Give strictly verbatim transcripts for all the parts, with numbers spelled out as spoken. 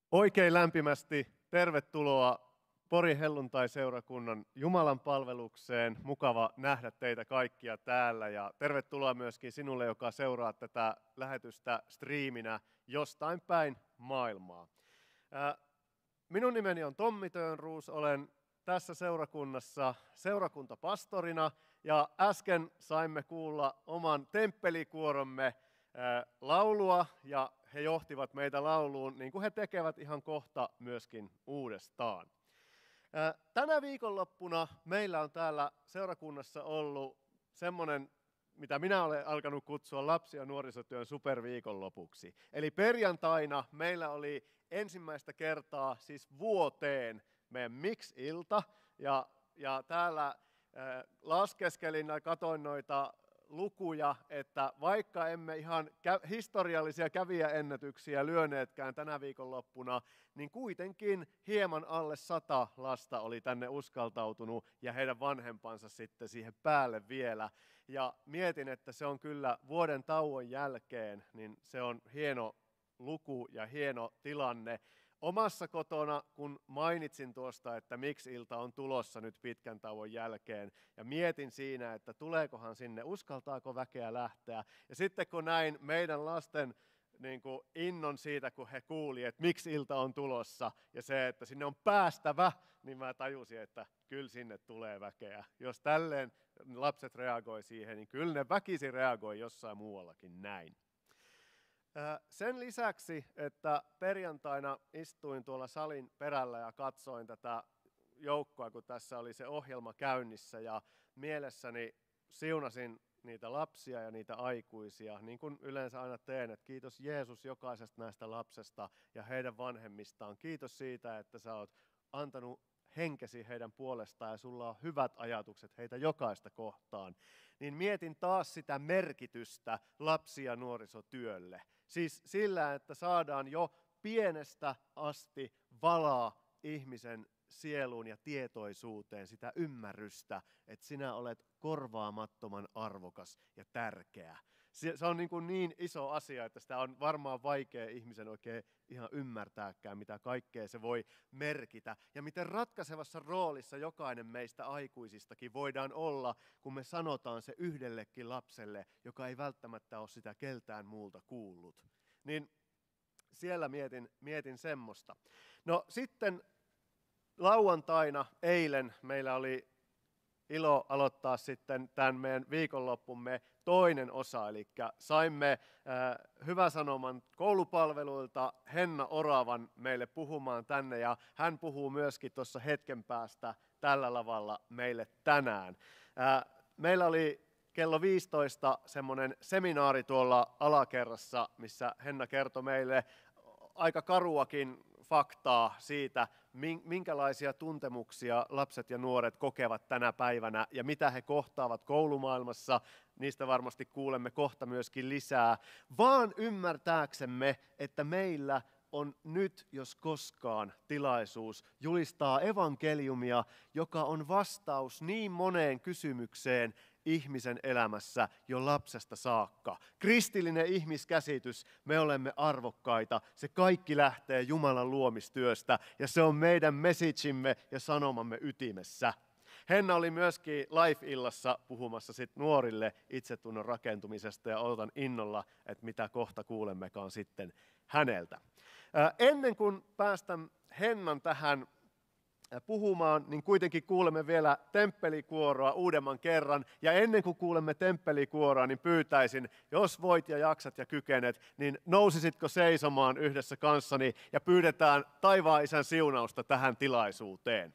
Oikein lämpimästi tervetuloa Porin helluntai-seurakunnan Jumalan palvelukseen. Mukava nähdä teitä kaikkia täällä ja tervetuloa myöskin sinulle, joka seuraa tätä lähetystä striiminä jostain päin maailmaa. Minun nimeni on Tommi Tönruus, olen tässä seurakunnassa seurakuntapastorina ja äsken saimme kuulla oman temppelikuoromme laulua ja he johtivat meitä lauluun, niin kuin he tekevät ihan kohta myöskin uudestaan. Tänä viikonloppuna meillä on täällä seurakunnassa ollut semmoinen, mitä minä olen alkanut kutsua lapsi- ja nuorisotyön superviikonlopuksi. Eli perjantaina meillä oli ensimmäistä kertaa siis vuoteen meidän Mix-ilta, ja, ja täällä laskeskelin ja katoin noita lukuja, että vaikka emme ihan historiallisia kävijäennätyksiä lyöneetkään tänä viikonloppuna, niin kuitenkin hieman alle sata lasta oli tänne uskaltautunut ja heidän vanhempansa sitten siihen päälle vielä. Ja mietin, että se on kyllä vuoden tauon jälkeen, niin se on hieno luku ja hieno tilanne. Omassa kotona, kun mainitsin tuosta, että Mix-ilta on tulossa nyt pitkän tauon jälkeen, ja mietin siinä, että tuleekohan sinne, uskaltaako väkeä lähteä. Ja sitten kun näin meidän lasten niin kuin innon siitä, kun he kuuli, että Mix-ilta on tulossa, ja se, että sinne on päästävä, niin mä tajusin, että kyllä sinne tulee väkeä. Jos tälleen lapset reagoi siihen, niin kyllä ne väkisin reagoi jossain muuallakin näin. Sen lisäksi, että perjantaina istuin tuolla salin perällä ja katsoin tätä joukkoa, kun tässä oli se ohjelma käynnissä, ja mielessäni siunasin niitä lapsia ja niitä aikuisia, niin kuin yleensä aina teen, että kiitos Jeesus jokaisesta näistä lapsesta ja heidän vanhemmistaan. Kiitos siitä, että sä oot antanut henkesi heidän puolestaan ja sulla on hyvät ajatukset heitä jokaista kohtaan. Niin mietin taas sitä merkitystä lapsi- ja nuorisotyölle. Siis sillä, että saadaan jo pienestä asti valaa ihmisen sieluun ja tietoisuuteen sitä ymmärrystä, että sinä olet korvaamattoman arvokas ja tärkeä. Se on niin, kuin niin iso asia, että sitä on varmaan vaikea ihmisen oikein ihan ymmärtääkään, mitä kaikkea se voi merkitä. Ja miten ratkaisevassa roolissa jokainen meistä aikuisistakin voidaan olla, kun me sanotaan se yhdellekin lapselle, joka ei välttämättä ole sitä keltään muulta kuullut. Niin siellä mietin, mietin semmoista. No sitten lauantaina eilen meillä oli ilo aloittaa sitten tämän meidän viikonloppumme toinen osa, eli saimme äh, Hyvä Sanoman koulupalveluilta Henna Oravan meille puhumaan tänne, ja hän puhuu myöskin tuossa hetken päästä tällä lavalla meille tänään. Äh, meillä oli kello viisitoista semmoinen seminaari tuolla alakerrassa, missä Henna kertoi meille aika karuakin faktaa siitä, minkälaisia tuntemuksia lapset ja nuoret kokevat tänä päivänä ja mitä he kohtaavat koulumaailmassa. Niistä varmasti kuulemme kohta myöskin lisää, vaan ymmärtääksemme, että meillä on nyt, jos koskaan, tilaisuus julistaa evankeliumia, joka on vastaus niin moneen kysymykseen ihmisen elämässä jo lapsesta saakka. Kristillinen ihmiskäsitys, me olemme arvokkaita, se kaikki lähtee Jumalan luomistyöstä ja se on meidän messagimme ja sanomamme ytimessä. Henna oli myöskin Life-illassa puhumassa sit nuorille itsetunnon rakentumisesta ja odotan innolla, että mitä kohta kuulemmekaan sitten häneltä. Ennen kuin päästän Hennan tähän puhumaan, niin kuitenkin kuulemme vielä temppelikuoroa uudemman kerran. Ja ennen kuin kuulemme temppelikuoroa, niin pyytäisin, jos voit ja jaksat ja kykenet, niin nousisitko seisomaan yhdessä kanssani ja pyydetään taivaan Isän siunausta tähän tilaisuuteen.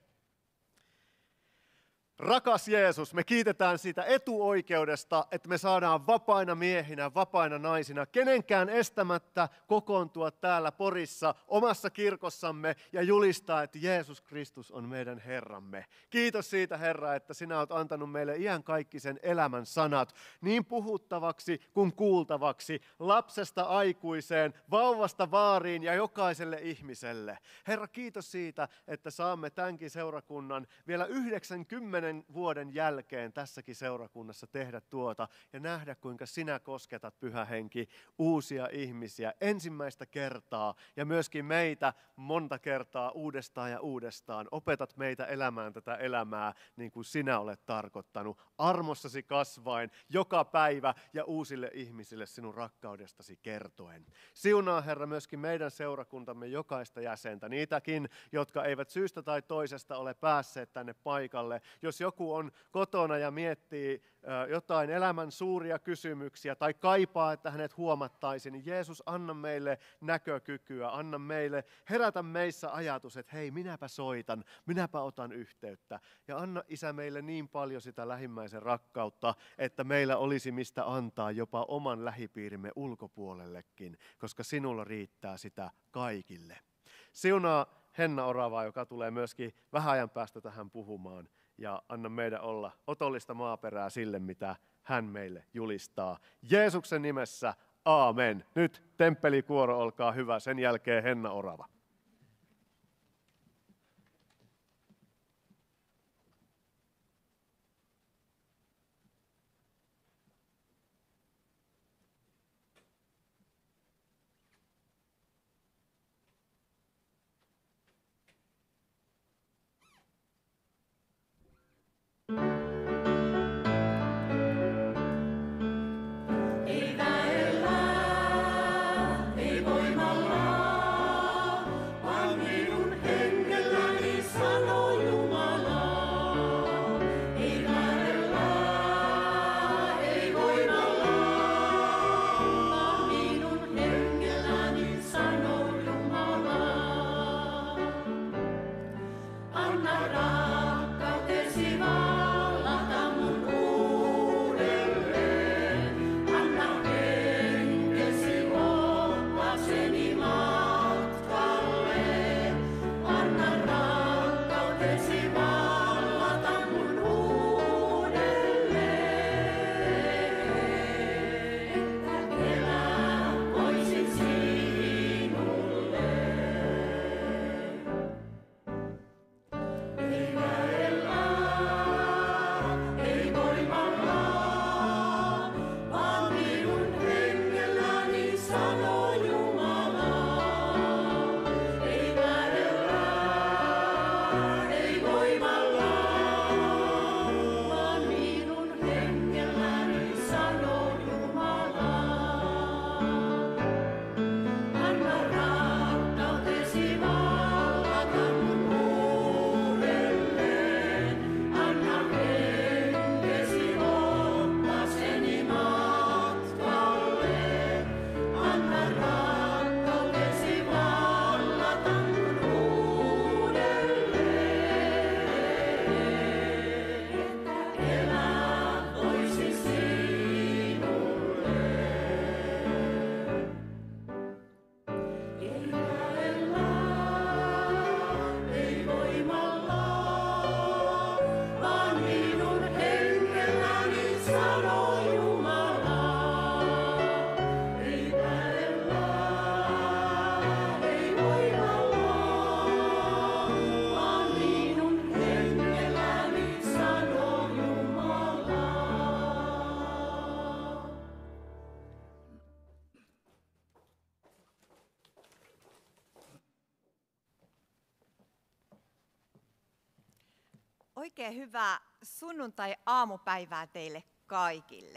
Rakas Jeesus, me kiitetään siitä etuoikeudesta, että me saadaan vapaina miehinä, vapaina naisina, kenenkään estämättä kokoontua täällä Porissa omassa kirkossamme ja julistaa, että Jeesus Kristus on meidän Herramme. Kiitos siitä, Herra, että sinä olet antanut meille iankaikkisen elämän sanat niin puhuttavaksi kuin kuultavaksi, lapsesta aikuiseen, vauvasta vaariin ja jokaiselle ihmiselle. Herra, kiitos siitä, että saamme tämänkin seurakunnan vielä yhdeksänkymmentä kymmenen vuoden jälkeen tässäkin seurakunnassa tehdä tuota ja nähdä, kuinka sinä kosketat, Pyhä Henki, uusia ihmisiä ensimmäistä kertaa ja myöskin meitä monta kertaa uudestaan ja uudestaan. Opetat meitä elämään tätä elämää niin kuin sinä olet tarkoittanut, armossasi kasvaen joka päivä ja uusille ihmisille sinun rakkaudestasi kertoen. Siunaa, Herra, myöskin meidän seurakuntamme jokaista jäsentä, niitäkin, jotka eivät syystä tai toisesta ole päässeet tänne paikalle. Jos joku on kotona ja miettii jotain elämän suuria kysymyksiä tai kaipaa, että hänet huomattaisiin, niin Jeesus, anna meille näkökykyä, anna meille, herätä meissä ajatus, että hei, minäpä soitan, minäpä otan yhteyttä. Ja anna, Isä, meille niin paljon sitä lähimmäisen rakkautta, että meillä olisi mistä antaa jopa oman lähipiirimme ulkopuolellekin, koska sinulla riittää sitä kaikille. Siunaa Henna Oravaa, joka tulee myöskin vähän ajan päästä tähän puhumaan, ja anna meidän olla otollista maaperää sille, mitä hän meille julistaa. Jeesuksen nimessä, aamen. Nyt temppelikuoro, olkaa hyvä, sen jälkeen Henna Orava. Oikein hyvää sunnuntai-aamupäivää teille kaikille.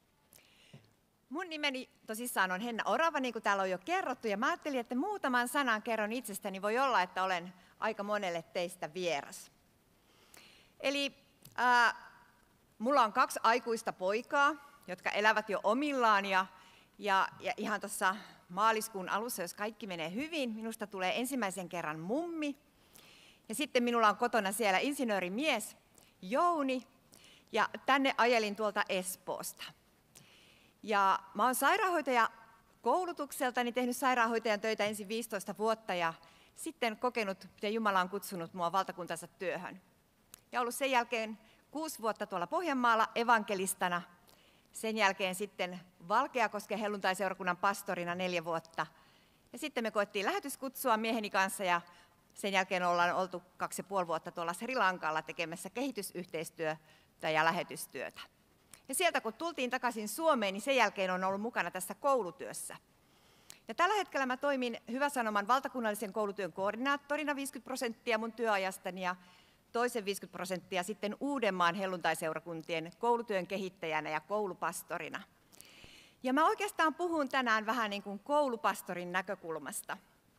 Mun nimeni tosissaan on Henna Orava, niin kuin täällä on jo kerrottu, ja mä ajattelin, että muutaman sanan kerron itsestäni. Voi olla, että olen aika monelle teistä vieras. Eli äh, mulla on kaksi aikuista poikaa, jotka elävät jo omillaan, ja, ja, ja ihan tuossa maaliskuun alussa, jos kaikki menee hyvin, minusta tulee ensimmäisen kerran mummi. Ja sitten minulla on kotona siellä insinöörimies Jouni, ja tänne ajelin tuolta Espoosta. Ja mä oon sairaanhoitaja koulutukseltani, tehnyt sairaanhoitajan töitä ensin viisitoista vuotta ja sitten kokenut, miten Jumala on kutsunut mua valtakuntansa työhön. Ja ollut sen jälkeen kuusi vuotta tuolla Pohjanmaalla evankelistana, sen jälkeen sitten Valkeakosken helluntaiseurakunnan pastorina neljä vuotta. Ja sitten me koettiin lähetyskutsua mieheni kanssa ja Sen jälkeen ollaan oltu kaksi ja puoli vuotta tuolla Sri Lankalla tekemässä kehitysyhteistyötä ja lähetystyötä. Ja sieltä kun tultiin takaisin Suomeen, niin sen jälkeen on ollut mukana tässä koulutyössä. Ja tällä hetkellä mä toimin Hyvä Sanoman valtakunnallisen koulutyön koordinaattorina viisikymmentä prosenttia mun työajastani ja toisen viisikymmentä prosenttia sitten Uudenmaan helluntaiseurakuntien koulutyön kehittäjänä ja koulupastorina. Ja mä oikeastaan puhun tänään vähän niin kuin koulupastorin näkökulmasta.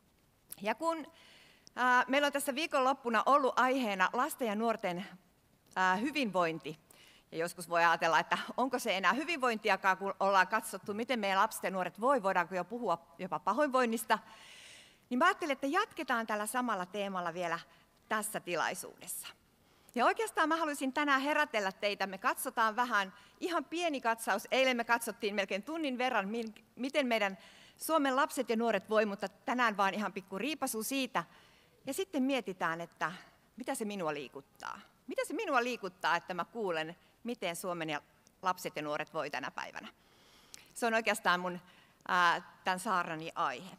Ja kun ää, meillä on tässä viikonloppuna ollut aiheena lasten ja nuorten ää, hyvinvointi, ja joskus voi ajatella, että onko se enää hyvinvointiakaan, kun ollaan katsottu, miten meidän lapset ja nuoret voi, voidaanko jo puhua jopa pahoinvoinnista, niin mä ajattelin, että jatketaan tällä samalla teemalla vielä tässä tilaisuudessa. Ja oikeastaan mä haluaisin tänään herätellä teitä. Me katsotaan vähän, ihan pieni katsaus. Eilen me katsottiin melkein tunnin verran, miten meidän Suomen lapset ja nuoret voi, mutta tänään vaan ihan pikku riipasu siitä. Ja sitten mietitään, että mitä se minua liikuttaa. Mitä se minua liikuttaa, että mä kuulen, miten Suomen ja lapset ja nuoret voi tänä päivänä. Se on oikeastaan mun ää, tämän saarnani aihe.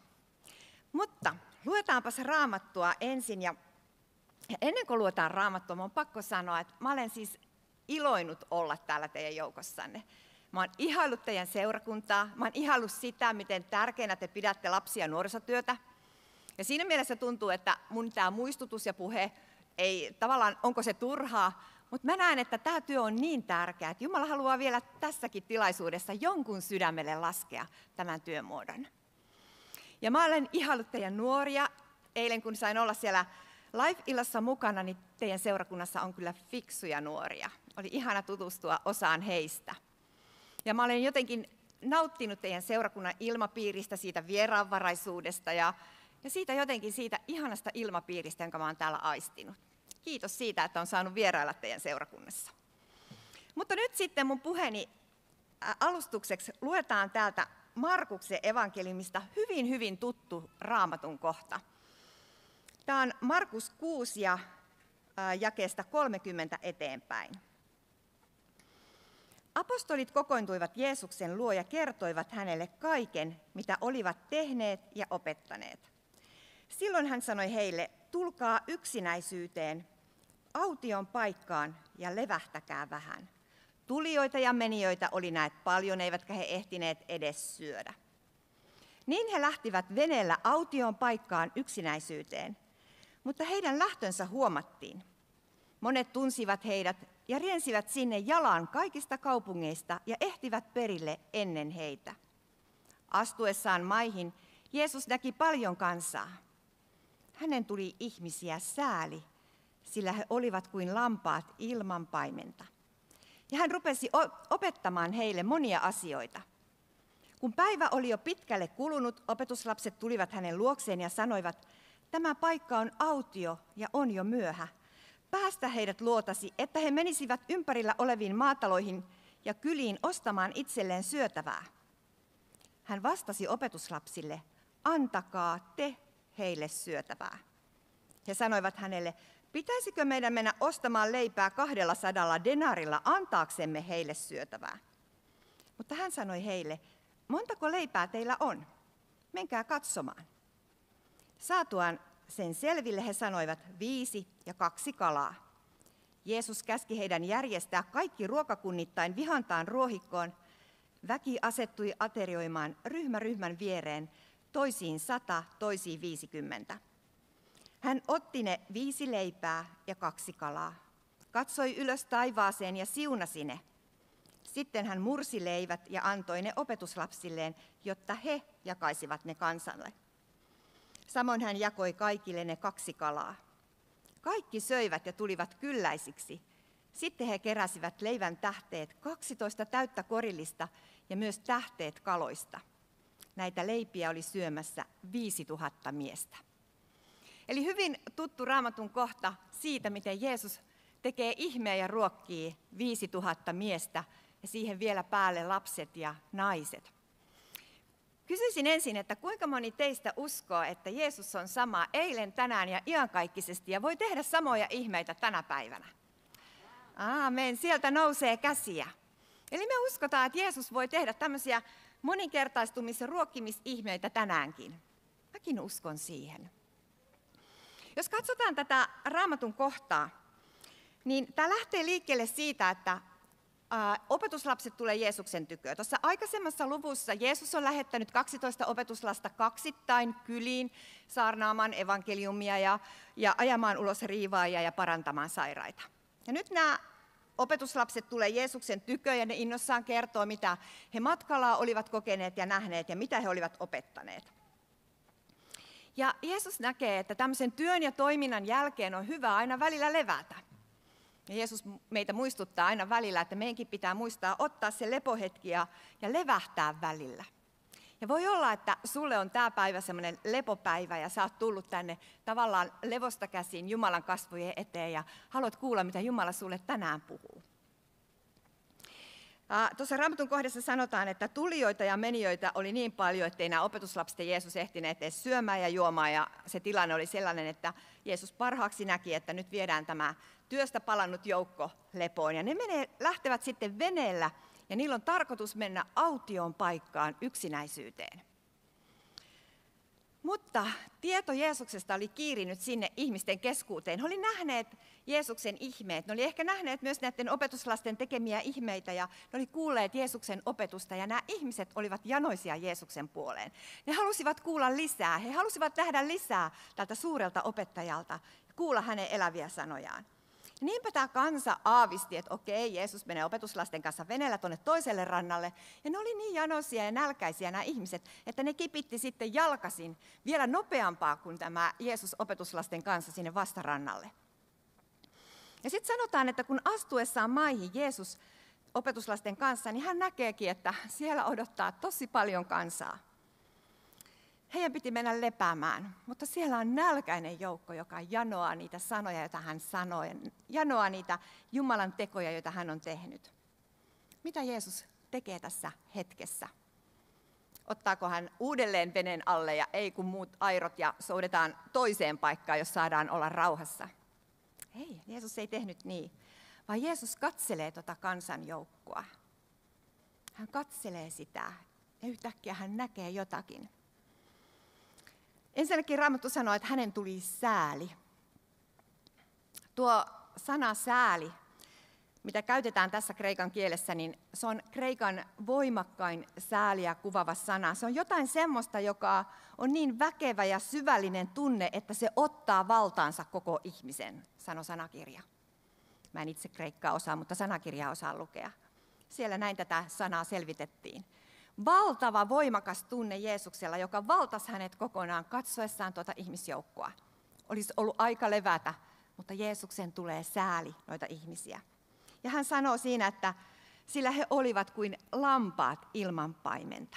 Mutta luetaanpas Raamattua ensin. Ja Ja ennen kuin luetaan Raamattua, minun on pakko sanoa, että mä olen siis iloinut olla täällä teidän joukossanne. Mä oon ihaillut teidän seurakuntaa, mä oon ihaillut sitä, miten tärkeänä te pidätte lapsia ja nuorisotyötä. Ja siinä mielessä tuntuu, että mun tämä muistutus ja puhe, ei tavallaan, onko se turhaa, mutta mä näen, että tämä työ on niin tärkeä, että Jumala haluaa vielä tässäkin tilaisuudessa jonkun sydämelle laskea tämän työmuodon. Ja mä olen ihaillut teidän nuoria. Eilen kun sain olla siellä Live-illassa mukana, niin teidän seurakunnassa on kyllä fiksuja nuoria. Oli ihana tutustua osaan heistä. Ja mä olen jotenkin nauttinut teidän seurakunnan ilmapiiristä, siitä vieraanvaraisuudesta ja, ja siitä jotenkin siitä ihanasta ilmapiiristä, jonka mä olen täällä aistinut. Kiitos siitä, että on saanut vierailla teidän seurakunnassa. Mutta nyt sitten mun puheeni alustukseksi luetaan täältä Markuksen evankeliumista hyvin, hyvin tuttu Raamatun kohta. Tämä on Markus kuusi ja jakeesta kolmekymmentä eteenpäin. Apostolit kokoontuivat Jeesuksen luo ja kertoivat hänelle kaiken, mitä olivat tehneet ja opettaneet. Silloin hän sanoi heille, tulkaa yksinäisyyteen, aution paikkaan ja levähtäkää vähän. Tulijoita ja menijöitä oli näet paljon, eivätkä he ehtineet edes syödä. Niin he lähtivät veneellä aution paikkaan yksinäisyyteen. Mutta heidän lähtönsä huomattiin. Monet tunsivat heidät ja riensivät sinne jalan kaikista kaupungeista ja ehtivät perille ennen heitä. Astuessaan maihin Jeesus näki paljon kansaa. Hänen tuli ihmisiä sääli, sillä he olivat kuin lampaat ilman paimenta. Ja hän rupesi opettamaan heille monia asioita. Kun päivä oli jo pitkälle kulunut, opetuslapset tulivat hänen luokseen ja sanoivat, tämä paikka on autio ja on jo myöhä. Päästä heidät luotasi, että he menisivät ympärillä oleviin maataloihin ja kyliin ostamaan itselleen syötävää. Hän vastasi opetuslapsille, antakaa te heille syötävää. He sanoivat hänelle, pitäisikö meidän mennä ostamaan leipää kahdella sadalla denaarilla antaaksemme heille syötävää? Mutta hän sanoi heille, montako leipää teillä on? Menkää katsomaan. Saatuaan sen selville he sanoivat viisi ja kaksi kalaa. Jeesus käski heidän järjestää kaikki ruokakunnittain vihantaan ruohikkoon. Väki asettui aterioimaan ryhmä ryhmän viereen, toisiin sata, toisiin viisikymmentä. Hän otti ne viisi leipää ja kaksi kalaa, katsoi ylös taivaaseen ja siunasi ne. Sitten hän mursi leivät ja antoi ne opetuslapsilleen, jotta he jakaisivat ne kansalle. Samoin hän jakoi kaikille ne kaksi kalaa. Kaikki söivät ja tulivat kylläisiksi. Sitten he keräsivät leivän tähteet, kaksitoista täyttä korillista ja myös tähteet kaloista. Näitä leipiä oli syömässä viisituhatta miestä. Eli hyvin tuttu Raamatun kohta siitä, miten Jeesus tekee ihmeä ja ruokkii viisituhatta miestä ja siihen vielä päälle lapset ja naiset. Kysyisin ensin, että kuinka moni teistä uskoo, että Jeesus on sama eilen, tänään ja iankaikkisesti ja voi tehdä samoja ihmeitä tänä päivänä? Aamen, sieltä nousee käsiä. Eli me uskotaan, että Jeesus voi tehdä tämmöisiä moninkertaistumis- ja ruokkimisihmeitä tänäänkin. Mäkin uskon siihen. Jos katsotaan tätä Raamatun kohtaa, niin tämä lähtee liikkeelle siitä, että ää, opetuslapset tulee Jeesuksen tykö. Tuossa aikaisemmassa luvussa Jeesus on lähettänyt kaksitoista opetuslasta kaksittain kyliin saarnaamaan evankeliumia ja, ja ajamaan ulos riivaajia ja parantamaan sairaita. Ja nyt nämä opetuslapset tulee Jeesuksen tykö ja ne innossaan kertoo, mitä he matkalla olivat kokeneet ja nähneet ja mitä he olivat opettaneet. Ja Jeesus näkee, että tämmöisen työn ja toiminnan jälkeen on hyvä aina välillä levätä. Ja Jeesus meitä muistuttaa aina välillä, että meidänkin pitää muistaa ottaa se lepohetki ja, ja levähtää välillä. Ja voi olla, että sulle on tämä päivä semmoinen lepopäivä ja sä oot tullut tänne tavallaan levosta käsin Jumalan kasvojen eteen ja haluat kuulla, mitä Jumala sulle tänään puhuu. Tuossa Raamatun kohdassa sanotaan, että tulijoita ja menijöitä oli niin paljon, ettei nämä opetuslapset ja Jeesus ehtineet edes syömään ja juomaan. Ja se tilanne oli sellainen, että Jeesus parhaaksi näki, että nyt viedään tämä työstä palannut joukko lepoon. Ja ne menee, lähtevät sitten veneellä ja niillä on tarkoitus mennä autioon paikkaan yksinäisyyteen. Mutta tieto Jeesuksesta oli kiirinyt sinne ihmisten keskuuteen. He oli nähneet Jeesuksen ihmeet. Ne oli ehkä nähneet myös näiden opetuslasten tekemiä ihmeitä ja ne oli kuulleet Jeesuksen opetusta. Ja nämä ihmiset olivat janoisia Jeesuksen puoleen. Ne halusivat kuulla lisää. He halusivat nähdä lisää tältä suurelta opettajalta ja kuulla hänen eläviä sanojaan. Ja niinpä tämä kansa aavisti, että okei, Jeesus menee opetuslasten kanssa veneellä tuonne toiselle rannalle. Ja ne oli niin janoisia ja nälkäisiä nämä ihmiset, että ne kipitti sitten jalkaisin vielä nopeampaa kuin tämä Jeesus opetuslasten kanssa sinne vastarannalle. Ja sitten sanotaan, että kun astuessaan maihin Jeesus opetuslasten kanssa, niin hän näkeekin, että siellä odottaa tosi paljon kansaa. Heidän piti mennä lepäämään, mutta siellä on nälkäinen joukko, joka janoaa niitä sanoja, joita hän sanoi, janoaa niitä Jumalan tekoja, joita hän on tehnyt. Mitä Jeesus tekee tässä hetkessä? Ottaako hän uudelleen veneen alle ja ei kun muut airot ja soudetaan toiseen paikkaan, jos saadaan olla rauhassa? Ei, Jeesus ei tehnyt niin, vaan Jeesus katselee tuota kansanjoukkoa. Hän katselee sitä ja yhtäkkiä hän näkee jotakin. Ensinnäkin Raamattu sanoo, että hänen tuli sääli. Tuo sana sääli, mitä käytetään tässä kreikan kielessä, niin se on kreikan voimakkain sääliä kuvaava sana. Se on jotain semmoista, joka on niin väkevä ja syvällinen tunne, että se ottaa valtaansa koko ihmisen, sanoi sanakirja. Mä en itse kreikkaa osaa, mutta sanakirjaa osaan lukea. Siellä näin tätä sanaa selvitettiin. Valtava, voimakas tunne Jeesuksella, joka valtasi hänet kokonaan katsoessaan tuota ihmisjoukkoa. Olisi ollut aika levätä, mutta Jeesuksen tulee sääli noita ihmisiä. Ja hän sanoo siinä, että sillä he olivat kuin lampaat ilman paimenta.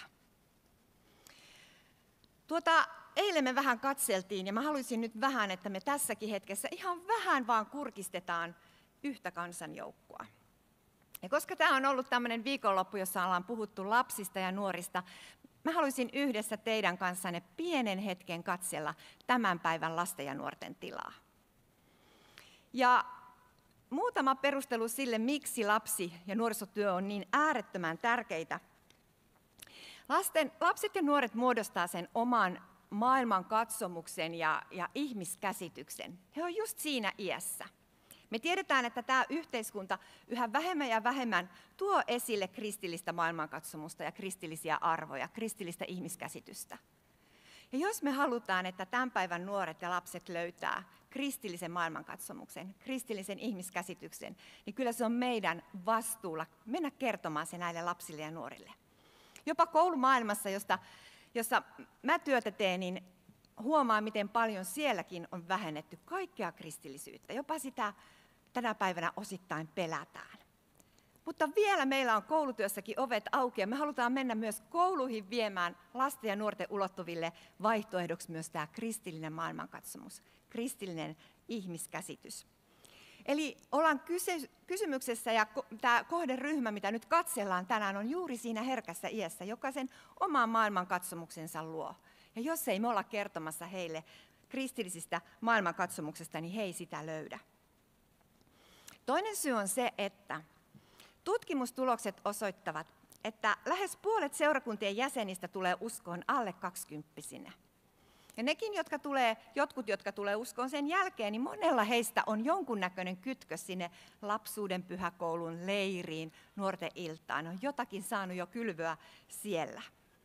Tuota, eilen me vähän katseltiin ja mä haluaisin nyt vähän, että me tässäkin hetkessä ihan vähän vaan kurkistetaan yhtä kansanjoukkoa. Ja koska tämä on ollut tämmöinen viikonloppu, jossa ollaan puhuttu lapsista ja nuorista, mä haluaisin yhdessä teidän kanssanne pienen hetken katsella tämän päivän lasten ja nuorten tilaa. Ja muutama perustelu sille, miksi lapsi- ja nuorisotyö on niin äärettömän tärkeitä. Lasten, lapset ja nuoret muodostaa sen oman maailmankatsomuksen ja, ja ihmiskäsityksen. He on just siinä iässä. Me tiedetään, että tämä yhteiskunta yhä vähemmän ja vähemmän tuo esille kristillistä maailmankatsomusta ja kristillisiä arvoja, kristillistä ihmiskäsitystä. Ja jos me halutaan, että tämän päivän nuoret ja lapset löytää kristillisen maailmankatsomuksen, kristillisen ihmiskäsityksen, niin kyllä se on meidän vastuulla mennä kertomaan se näille lapsille ja nuorille. Jopa koulumaailmassa, josta, jossa mä työtä teen, niin huomaa, miten paljon sielläkin on vähennetty kaikkea kristillisyyttä. Jopa sitä tänä päivänä osittain pelätään. Mutta vielä meillä on koulutyössäkin ovet auki ja me halutaan mennä myös kouluihin viemään lasten ja nuorten ulottuville vaihtoehdoksi myös tämä kristillinen maailmankatsomus, kristillinen ihmiskäsitys. Eli ollaan kysy- kysymyksessä ja ko- tämä kohderyhmä, mitä nyt katsellaan tänään, on juuri siinä herkässä iässä, joka sen oman maailmankatsomuksensa luo. Ja jos ei me olla kertomassa heille kristillisistä maailmankatsomuksesta, niin he ei sitä löydä. Toinen syy on se, että tutkimustulokset osoittavat, että lähes puolet seurakuntien jäsenistä tulee uskoon alle kaksikymppisinä. Ja nekin, jotka tulee, jotkut, jotka tulee uskoon sen jälkeen, niin monella heistä on jonkunnäköinen kytkös sinne lapsuuden pyhäkoulun leiriin, nuorten iltaan. On jotakin saanut jo kylvyä siellä.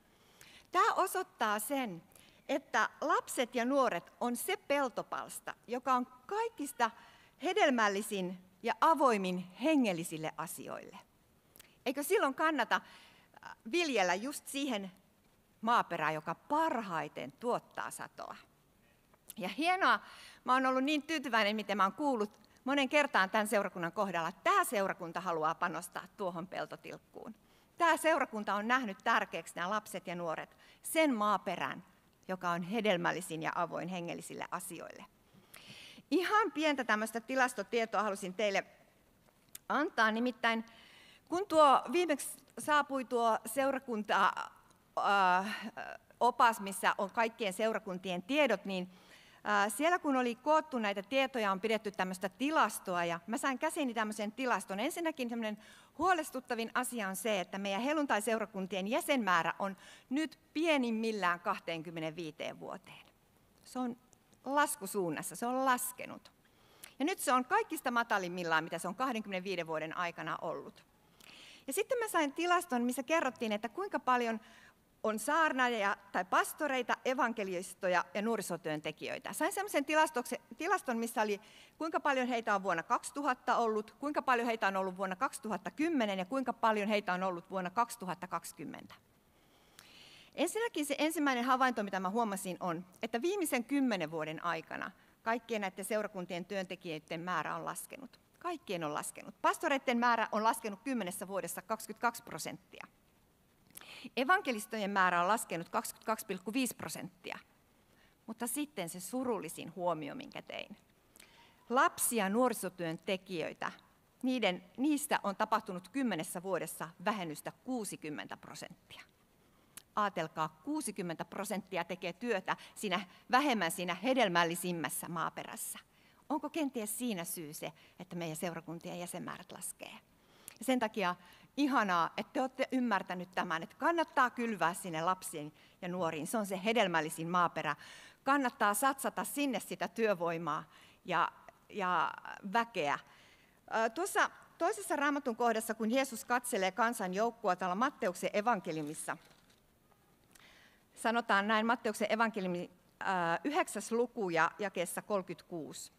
Tämä osoittaa sen, että lapset ja nuoret on se peltopalsta, joka on kaikista hedelmällisin ja avoimin hengellisille asioille. Eikö silloin kannata viljellä just siihen maaperään, joka parhaiten tuottaa satoa? Ja hienoa, mä oon ollut niin tyytyväinen, miten mä oon kuullut monen kertaan tämän seurakunnan kohdalla, että tämä seurakunta haluaa panostaa tuohon peltotilkkuun. Tämä seurakunta on nähnyt tärkeäksi nämä lapset ja nuoret, sen maaperän, joka on hedelmällisin ja avoin hengellisille asioille. Ihan pientä tämmöistä tilastotietoa halusin teille antaa, nimittäin kun tuo viimeksi saapui tuo seurakunta äh, opas, missä on kaikkien seurakuntien tiedot, niin äh, siellä kun oli koottu näitä tietoja, on pidetty tämmöistä tilastoa, ja mä sain käsiini tämmöisen tilaston. Ensinnäkin tämmöinen huolestuttavin asia on se, että meidän helluntai-seurakuntien jäsenmäärä on nyt pienimmillään kaksikymmentäviisi vuoteen. Se on laskusuunnassa, se on laskenut. Ja nyt se on kaikista matalimmillaan, mitä se on kaksikymmentäviiden vuoden aikana ollut. Ja sitten mä sain tilaston, missä kerrottiin, että kuinka paljon on saarnaajia tai pastoreita, evankelistoja ja nuorisotyöntekijöitä. Sain sellaisen tilaston, missä oli kuinka paljon heitä on vuonna kaksituhatta ollut, kuinka paljon heitä on ollut vuonna kaksituhattakymmenen ja kuinka paljon heitä on ollut vuonna kaksituhattakaksikymmentä. Ensinnäkin se ensimmäinen havainto, mitä mä huomasin, on, että viimeisen kymmenen vuoden aikana kaikkien näiden seurakuntien työntekijöiden määrä on laskenut. Kaikkien on laskenut. Pastoreiden määrä on laskenut kymmenessä vuodessa kaksikymmentäkaksi prosenttia. Evankelistojen määrä on laskenut kaksikymmentäkaksi pilkku viisi prosenttia. Mutta sitten se surullisin huomio, minkä tein. Lapsia ja nuorisotyön tekijöitä, niiden, niistä on tapahtunut kymmenessä vuodessa vähennystä kuusikymmentä prosenttia. Aatelkaa, kuusikymmentä prosenttia tekee työtä siinä, vähemmän siinä hedelmällisimmässä maaperässä. Onko kenties siinä syy se, että meidän seurakuntien jäsenmäärät laskee? Ja sen takia ihanaa, että te olette ymmärtänyt tämän, että kannattaa kylvää sinne lapsiin ja nuoriin. Se on se hedelmällisin maaperä. Kannattaa satsata sinne sitä työvoimaa ja, ja väkeä. Tuossa toisessa Raamatun kohdassa, kun Jeesus katselee kansan joukkoa täällä Matteuksen evankeliumissa, sanotaan näin, Matteuksen evankeliumi yhdeksäs luku ja jakeessa kolmekymmentäkuusi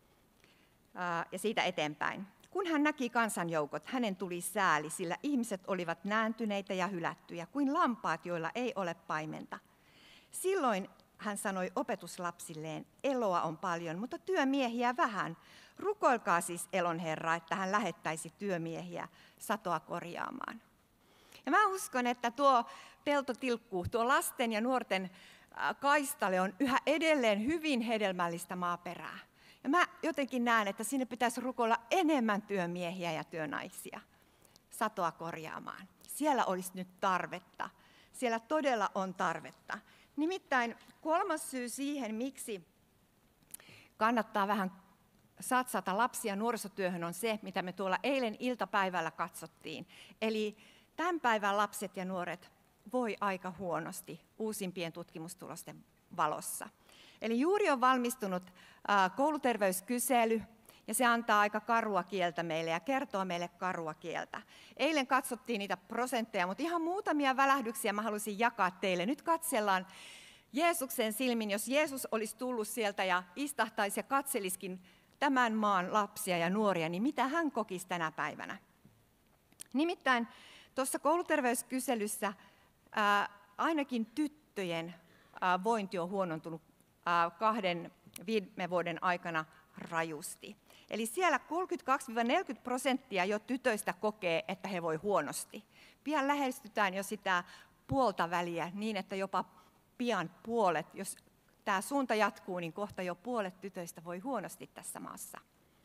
ja siitä eteenpäin. Kun hän näki kansanjoukot, hänen tuli sääli, sillä ihmiset olivat nääntyneitä ja hylättyjä, kuin lampaat, joilla ei ole paimenta. Silloin hän sanoi opetuslapsilleen, eloa on paljon, mutta työmiehiä vähän. Rukoilkaa siis elon Herraa, että hän lähettäisi työmiehiä satoa korjaamaan. Ja mä uskon, että tuo peltotilkku, tuo lasten ja nuorten kaistale on yhä edelleen hyvin hedelmällistä maaperää. Ja mä jotenkin näen, että sinne pitäisi rukoilla enemmän työmiehiä ja työnaisia satoa korjaamaan. Siellä olisi nyt tarvetta. Siellä todella on tarvetta. Nimittäin kolmas syy siihen, miksi kannattaa vähän satsata lapsia ja nuorisotyöhön, on se, mitä me tuolla eilen iltapäivällä katsottiin. Eli tämän päivän lapset ja nuoret voi aika huonosti uusimpien tutkimustulosten valossa. Eli juuri on valmistunut kouluterveyskysely, ja se antaa aika karua kieltä meille ja kertoo meille karua kieltä. Eilen katsottiin niitä prosentteja, mutta ihan muutamia välähdyksiä mä halusin jakaa teille. Nyt katsellaan Jeesuksen silmin, jos Jeesus olisi tullut sieltä ja istahtaisi ja katseliskin tämän maan lapsia ja nuoria, niin mitä hän kokisi tänä päivänä? Nimittäin tuossa kouluterveyskyselyssä ää, ainakin tyttöjen ää, vointi on huonontunut ää, kahden viime vuoden aikana rajusti. Eli siellä kolmekymmentäkaksi neljäkymmentä prosenttia jo tytöistä kokee, että he voi huonosti. Pian lähestytään jo sitä puolta väliä niin, että jopa pian puolet, jos tämä suunta jatkuu, niin kohta jo puolet tytöistä voi huonosti tässä maassa.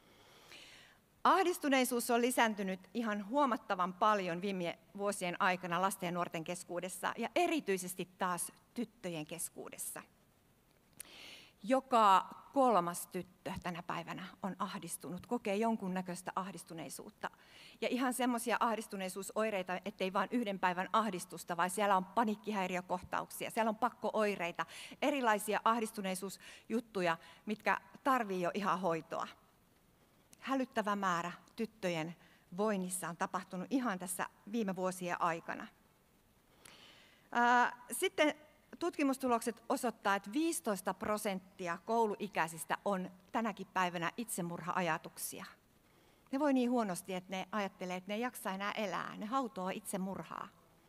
Ahdistuneisuus on lisääntynyt ihan huomattavan paljon viime vuosien aikana lasten ja nuorten keskuudessa ja erityisesti taas tyttöjen keskuudessa. joka kolmas tyttö tänä päivänä on ahdistunut, kokee jonkunnäköistä ahdistuneisuutta. Ja ihan semmoisia ahdistuneisuusoireita, ettei vain yhden päivän ahdistusta, vaan siellä on paniikkihäiriökohtauksia, siellä on pakkooireita, erilaisia ahdistuneisuusjuttuja, mitkä tarvii jo ihan hoitoa. Hälyttävä määrä tyttöjen voinnissa on tapahtunut ihan tässä viime vuosien aikana. Sitten tutkimustulokset osoittaa, että viisitoista prosenttia kouluikäisistä on tänäkin päivänä itsemurha-ajatuksia. Ne voi niin huonosti, että ne ajattelee, että ne ei jaksa enää elää. Ne hautoo itsemurhaa.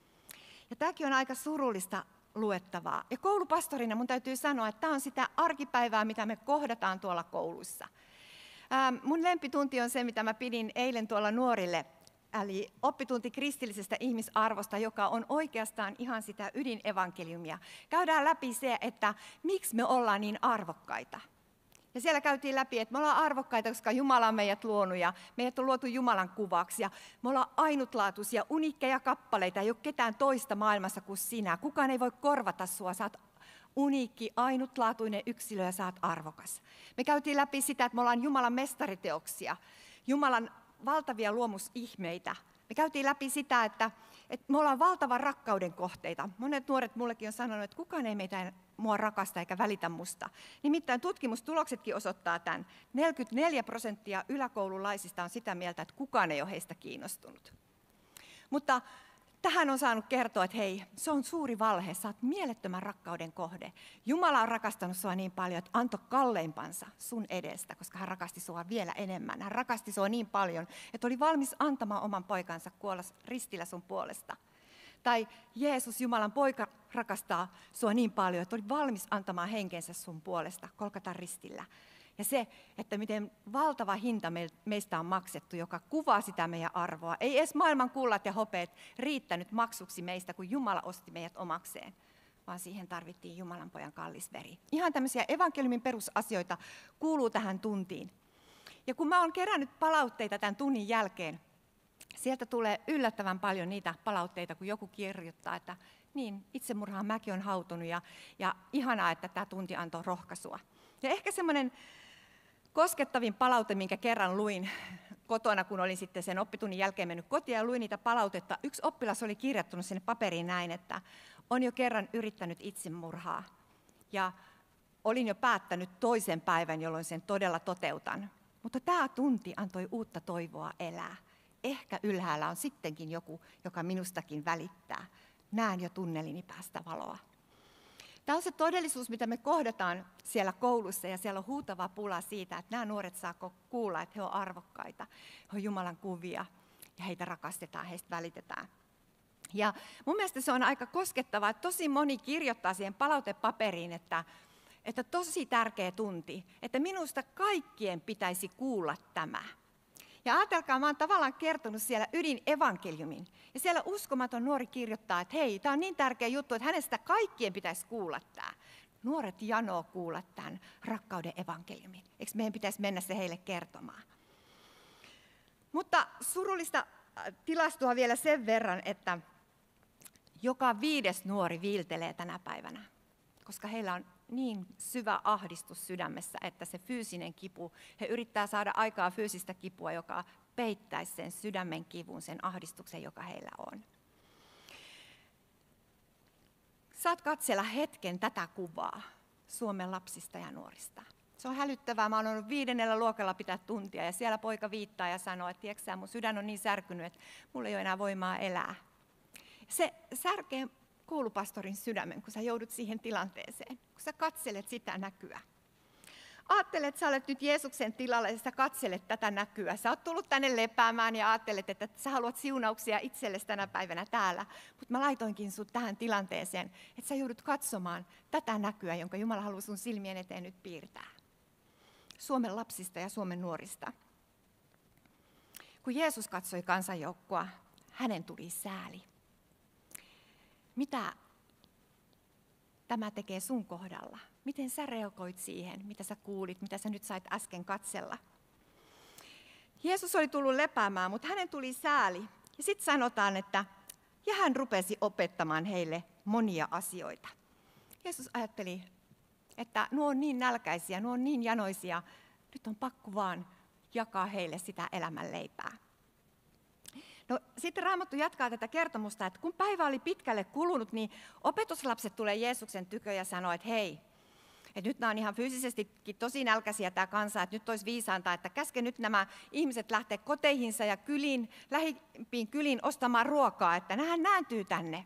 Ja tämäkin on aika surullista luettavaa. Ja koulupastorina mun täytyy sanoa, että tämä on sitä arkipäivää, mitä me kohdataan tuolla koulussa. Ähm, mun lempitunti on se, mitä mä pidin eilen tuolla nuorille. Eli oppitunti kristillisestä ihmisarvosta, joka on oikeastaan ihan sitä ydinevankeliumia. Käydään läpi se, että miksi me ollaan niin arvokkaita. Ja siellä käytiin läpi, että me ollaan arvokkaita, koska Jumala on meidät luonut ja meidät on luotu Jumalan kuvaksi. Ja me ollaan ainutlaatuisia, uniikkeja kappaleita, ei ole ketään toista maailmassa kuin sinä. Kukaan ei voi korvata sua, sä oot uniikki, ainutlaatuinen yksilö ja sä oot arvokas. Me käytiin läpi sitä, että me ollaan Jumalan mestariteoksia, Jumalan valtavia luomusihmeitä. Me käytiin läpi sitä, että, että me ollaan valtavan rakkauden kohteita. Monet nuoret mullekin on sanonut, että kukaan ei meitä mua rakasta eikä välitä musta. Nimittäin tutkimustuloksetkin osoittaa tämän. neljäkymmentäneljä prosenttia yläkoululaisista on sitä mieltä, että kukaan ei ole heistä kiinnostunut. Mutta tähän on saanut kertoa, että hei, se on suuri valhe, sä oot mielettömän rakkauden kohde. Jumala on rakastanut sua niin paljon, että antoi kalleimpansa sun edestä, koska hän rakasti sua vielä enemmän. Hän rakasti sua niin paljon, että oli valmis antamaan oman poikansa kuolla ristillä sun puolesta. Tai Jeesus, Jumalan poika, rakastaa sua niin paljon, että oli valmis antamaan henkensä sun puolesta Golgatan ristillä. Ja se, että miten valtava hinta meistä on maksettu, joka kuvaa sitä meidän arvoa. Ei edes maailman kullat ja hopeet riittänyt maksuksi meistä, kun Jumala osti meidät omakseen, vaan siihen tarvittiin Jumalan pojan kallis veri. Ihan tämmöisiä evankeliumin perusasioita kuuluu tähän tuntiin. Ja kun mä oon kerännyt palautteita tämän tunnin jälkeen, sieltä tulee yllättävän paljon niitä palautteita, kun joku kirjoittaa, että niin, itsemurhaan mäkin on hautunut ja, ja ihanaa, että tämä tunti antoi rohkaisua. Ja ehkä semmoinen koskettavin palaute, minkä kerran luin kotona, kun olin sitten sen oppitunnin jälkeen mennyt kotiin ja luin niitä palautetta. Yksi oppilas oli kirjoittanut sinne paperiin näin, että on jo kerran yrittänyt itsemurhaa ja olin jo päättänyt toisen päivän, jolloin sen todella toteutan. Mutta tämä tunti antoi uutta toivoa elää. Ehkä ylhäällä on sittenkin joku, joka minustakin välittää. Näen jo tunnelini päästä valoa. Tämä on se todellisuus, mitä me kohdataan siellä koulussa, ja siellä on huutava pula siitä, että nämä nuoret saako kuulla, että he ovat arvokkaita, he ovat Jumalan kuvia, ja heitä rakastetaan, heistä välitetään. Ja mun mielestä se on aika koskettavaa, että tosi moni kirjoittaa siihen palautepaperiin, että, että tosi tärkeä tunti, että minusta kaikkien pitäisi kuulla tämä. Ja ajatelkaa, mä oon tavallaan kertonut siellä ydinevankeliumin. Ja siellä uskomaton nuori kirjoittaa, että hei, tämä on niin tärkeä juttu, että hänestä kaikkien pitäisi kuulla tämä. Nuoret janoo kuulla tämän rakkauden evankeliumin. Eikö meidän pitäisi mennä se heille kertomaan? Mutta surullista tilastoa vielä sen verran, että joka viides nuori viiltelee tänä päivänä, koska heillä on niin syvä ahdistus sydämessä, että se fyysinen kipu, he yrittää saada aikaa fyysistä kipua, joka peittäisi sen sydämen kivun, sen ahdistuksen, joka heillä on. Saat katsella hetken tätä kuvaa Suomen lapsista ja nuorista. Se on hälyttävää. Mä oon ollut viidennellä luokalla pitää tuntia ja siellä poika viittaa ja sanoo, että tiedätkö sä, mun sydän on niin särkynyt, että mulla ei ole enää voimaa elää. Se särkee koulupastorin sydämen, kun sä joudut siihen tilanteeseen, kun sä katselet sitä näkyä. Aattelet, että sä olet nyt Jeesuksen tilalla ja sä katselet tätä näkyä. Sä oot tullut tänne lepäämään ja ajattelet, että sä haluat siunauksia itsellesi tänä päivänä täällä. Mutta mä laitoinkin sut tähän tilanteeseen, että sä joudut katsomaan tätä näkyä, jonka Jumala haluaa sun silmien eteen nyt piirtää. Suomen lapsista ja Suomen nuorista. Kun Jeesus katsoi kansanjoukkoa, hänen tuli sääli. Mitä tämä tekee sun kohdalla? Miten sä reagoit siihen, mitä sä kuulit, mitä sä nyt sait äsken katsella? Jeesus oli tullut lepäämään, mutta hänen tuli sääli. Ja sitten sanotaan, että ja hän rupesi opettamaan heille monia asioita. Jeesus ajatteli, että nuo on niin nälkäisiä, nuo on niin janoisia, nyt on pakko vaan jakaa heille sitä elämänleipää. No, sitten Raamattu jatkaa tätä kertomusta, että kun päivä oli pitkälle kulunut, niin opetuslapset tulee Jeesuksen tykö ja sanoo, että hei, että nyt nämä on ihan fyysisestikin tosi nälkäisiä tämä kansa, että nyt olisi viisaanta, että käske nyt nämä ihmiset lähteä koteihinsa ja kyliin, lähimpiin kyliin ostamaan ruokaa, että nämähän nääntyy tänne.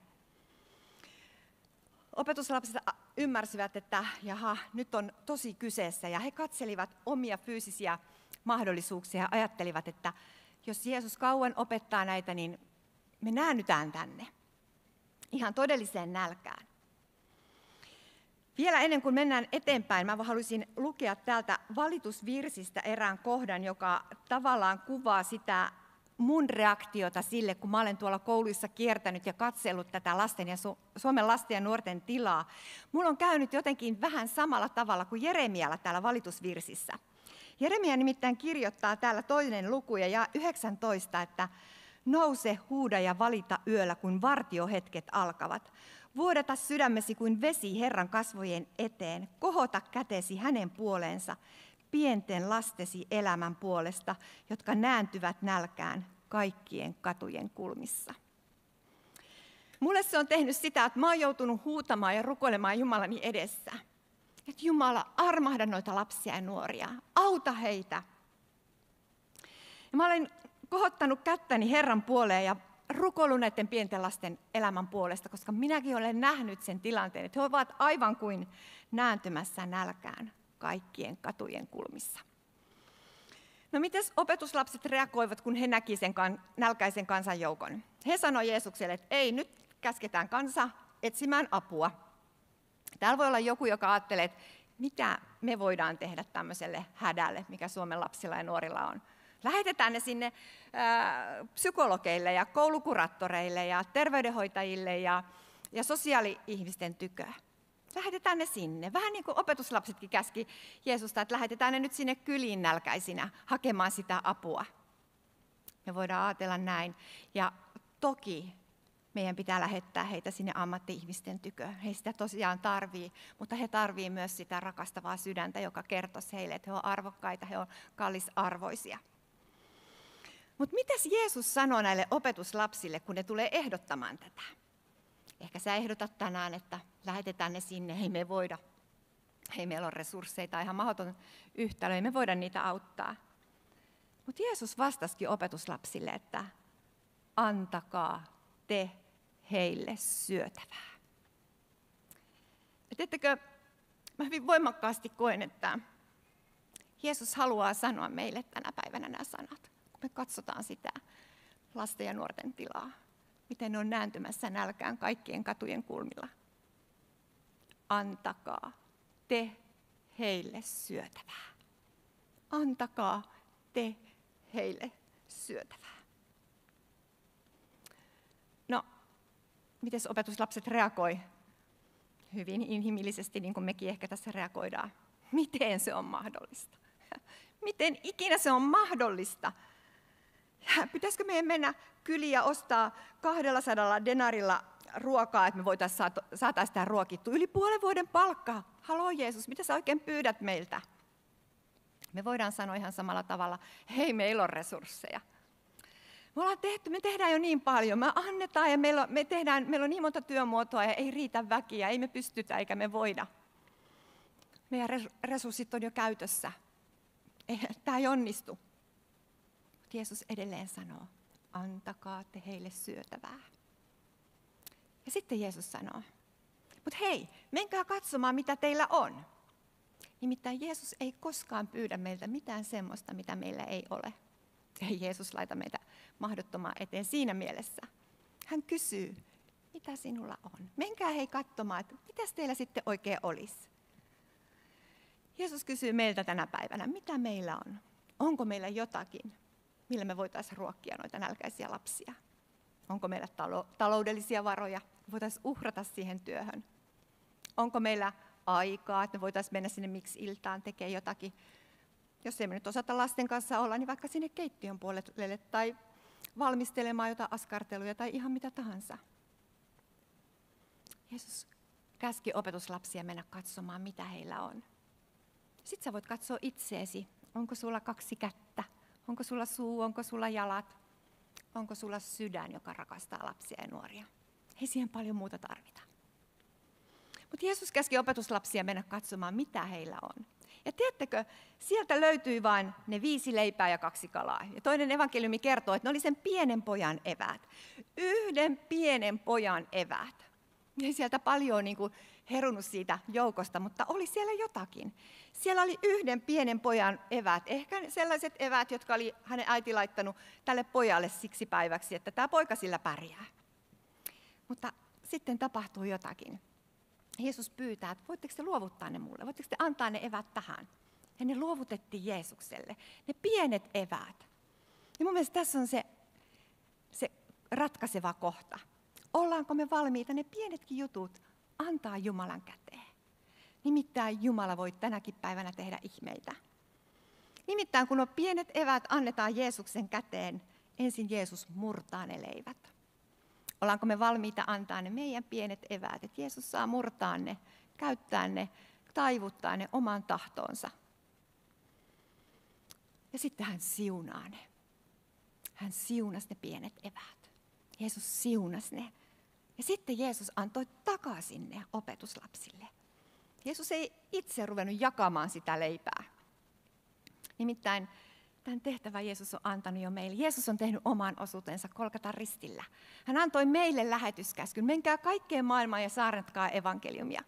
Opetuslapset ymmärsivät, että jaha, nyt on tosi kyseessä, ja he katselivat omia fyysisiä mahdollisuuksia ja ajattelivat, että jos Jeesus kauan opettaa näitä, niin me näännytään tänne ihan todelliseen nälkään. Vielä ennen kuin mennään eteenpäin, mä haluaisin lukea täältä valitusvirsistä erään kohdan, joka tavallaan kuvaa sitä mun reaktiota sille, kun mä olen tuolla kouluissa kiertänyt ja katsellut tätä lasten ja Su- Suomen lasten ja nuorten tilaa. Mulla on käynyt jotenkin vähän samalla tavalla kuin Jeremialla täällä valitusvirsissä. Jeremia nimittäin kirjoittaa täällä toinen luku ja yhdeksäntoista, että nouse, huuda ja valita yöllä, kun vartiohetket alkavat. Vuodata sydämesi kuin vesi Herran kasvojen eteen, kohota kätesi hänen puoleensa, pienten lastesi elämän puolesta, jotka nääntyvät nälkään kaikkien katujen kulmissa. Mulle se on tehnyt sitä, että mä oon joutunut huutamaan ja rukoilemaan Jumalani edessä. Että Jumala, armahda noita lapsia ja nuoria, auta heitä. Ja mä olen kohottanut kättäni Herran puoleen ja rukoillut näiden pienten lasten elämän puolesta, koska minäkin olen nähnyt sen tilanteen, että he ovat aivan kuin nääntymässä nälkään kaikkien katujen kulmissa. No mites opetuslapset reagoivat, kun he näki sen kan, nälkäisen kansanjoukon? He sanoivat Jeesukselle, että ei, nyt käsketään kansa etsimään apua. Täällä voi olla joku, joka ajattelee, että mitä me voidaan tehdä tämmöiselle hädälle, mikä Suomen lapsilla ja nuorilla on. Lähetetään ne sinne ää, psykologeille ja koulukuraattoreille ja terveydenhoitajille ja, ja sosiaali-ihmisten tyköön. Lähetetään ne sinne. Vähän niin kuin opetuslapsetkin käski Jeesusta, että lähetetään ne nyt sinne kyliin nälkäisinä hakemaan sitä apua. Me voidaan ajatella näin. Ja toki meidän pitää lähettää heitä sinne ammatti-ihmisten tyköön. He sitä tosiaan tarvii, mutta he tarvii myös sitä rakastavaa sydäntä, joka kertoisi heille, että he ovat arvokkaita, he ovat kallisarvoisia. Mutta mitäs Jeesus sanoo näille opetuslapsille, kun ne tulee ehdottamaan tätä? Ehkä sä ehdotat tänään, että lähetetään ne sinne, ei me voida. Ei meillä ole resursseja, ihan mahdoton yhtälö, ei me voida niitä auttaa. Mutta Jeesus vastasikin opetuslapsille, että antakaa te heille syötävää. Ja tiedättekö, mä hyvin voimakkaasti koen, että Jeesus haluaa sanoa meille tänä päivänä nämä sanat, kun me katsotaan sitä lasten ja nuorten tilaa, miten ne on nääntymässä nälkään kaikkien katujen kulmilla. Antakaa te heille syötävää. Antakaa te heille syötävää. No, miten opetuslapset reagoi? Hyvin inhimillisesti, niin kuin mekin ehkä tässä reagoidaan. Miten se on mahdollista? Miten ikinä se on mahdollista? Pitäisikö meidän mennä kyliin ja ostaa kahdellasadalla denarilla ruokaa, että me voitaisiin saataisiin sitä ruokittua? Yli puolen vuoden palkkaa. Haloo Jeesus, mitä sä oikein pyydät meiltä? Me voidaan sanoa ihan samalla tavalla, hei, meillä on resursseja. Me ollaan tehty, me tehdään jo niin paljon, me annetaan ja meillä on, me tehdään, meillä on niin monta työmuotoa ja ei riitä väkiä, ei me pystytä eikä me voida. Meidän resurssit on jo käytössä. Tämä ei onnistu. Jeesus edelleen sanoo, antakaa te heille syötävää. Ja sitten Jeesus sanoo, mutta hei, menkää katsomaan mitä teillä on. Nimittäin Jeesus ei koskaan pyydä meiltä mitään semmoista, mitä meillä ei ole. Ei Jeesus laita meitä mahdottomaan eteen siinä mielessä. Hän kysyy, mitä sinulla on? Menkää hei katsomaan, että mitäs teillä sitten oikein olisi. Jeesus kysyy meiltä tänä päivänä, mitä meillä on? Onko meillä jotakin, millä me voitaisiin ruokkia noita nälkäisiä lapsia? Onko meillä talo- taloudellisia varoja, voitaisiin uhrata siihen työhön? Onko meillä aikaa, että me voitaisiin mennä sinne miksi iltaan tekemään jotakin? Jos emme nyt osata lasten kanssa olla, niin vaikka sinne keittiön puolelle tai valmistelemaan jotain askarteluja tai ihan mitä tahansa. Jeesus käski opetuslapsia mennä katsomaan, mitä heillä on. Sitten sä voit katsoa itseesi. Onko sulla kaksi kättä? Onko sulla suu? Onko sulla jalat? Onko sulla sydän, joka rakastaa lapsia ja nuoria? Ei siihen paljon muuta tarvita. Mutta Jeesus käski opetuslapsia mennä katsomaan, mitä heillä on. Ja tiedättekö, sieltä löytyi vain ne viisi leipää ja kaksi kalaa. Ja toinen evankeliumi kertoo, että ne oli sen pienen pojan eväät. Yhden pienen pojan eväät. Ei sieltä paljon niin kuin herunut siitä joukosta, mutta oli siellä jotakin. Siellä oli yhden pienen pojan eväät. Ehkä sellaiset eväät, jotka oli hänen äiti laittanut tälle pojalle siksi päiväksi, että tämä poika sillä pärjää. Mutta sitten tapahtuu jotakin. Jeesus pyytää, että voitteko te luovuttaa ne mulle? Voitteko te antaa ne eväät tähän? Ja ne luovutettiin Jeesukselle. Ne pienet eväät. Ja mun mielestä tässä on se, se ratkaiseva kohta. Ollaanko me valmiita ne pienetkin jutut antaa Jumalan käteen? Nimittäin Jumala voi tänäkin päivänä tehdä ihmeitä. Nimittäin kun nuo pienet eväät annetaan Jeesuksen käteen, ensin Jeesus murtaa ne leivät. Ollaanko me valmiita antaa ne meidän pienet eväät, että Jeesus saa murtaa ne, käyttää ne, taivuttaa ne oman tahtoonsa. Ja sitten hän siunaa ne. Hän siunasi ne pienet eväät. Jeesus siunasi ne. Ja sitten Jeesus antoi takaisin ne opetuslapsille. Jeesus ei itse ruvennut jakamaan sitä leipää. Nimittäin tämän tehtävän Jeesus on antanut jo meille. Jeesus on tehnyt oman osuutensa Golgatan ristillä. Hän antoi meille lähetyskäskyn. Menkää kaikkeen maailmaan ja saarnatkaa evankeliumia.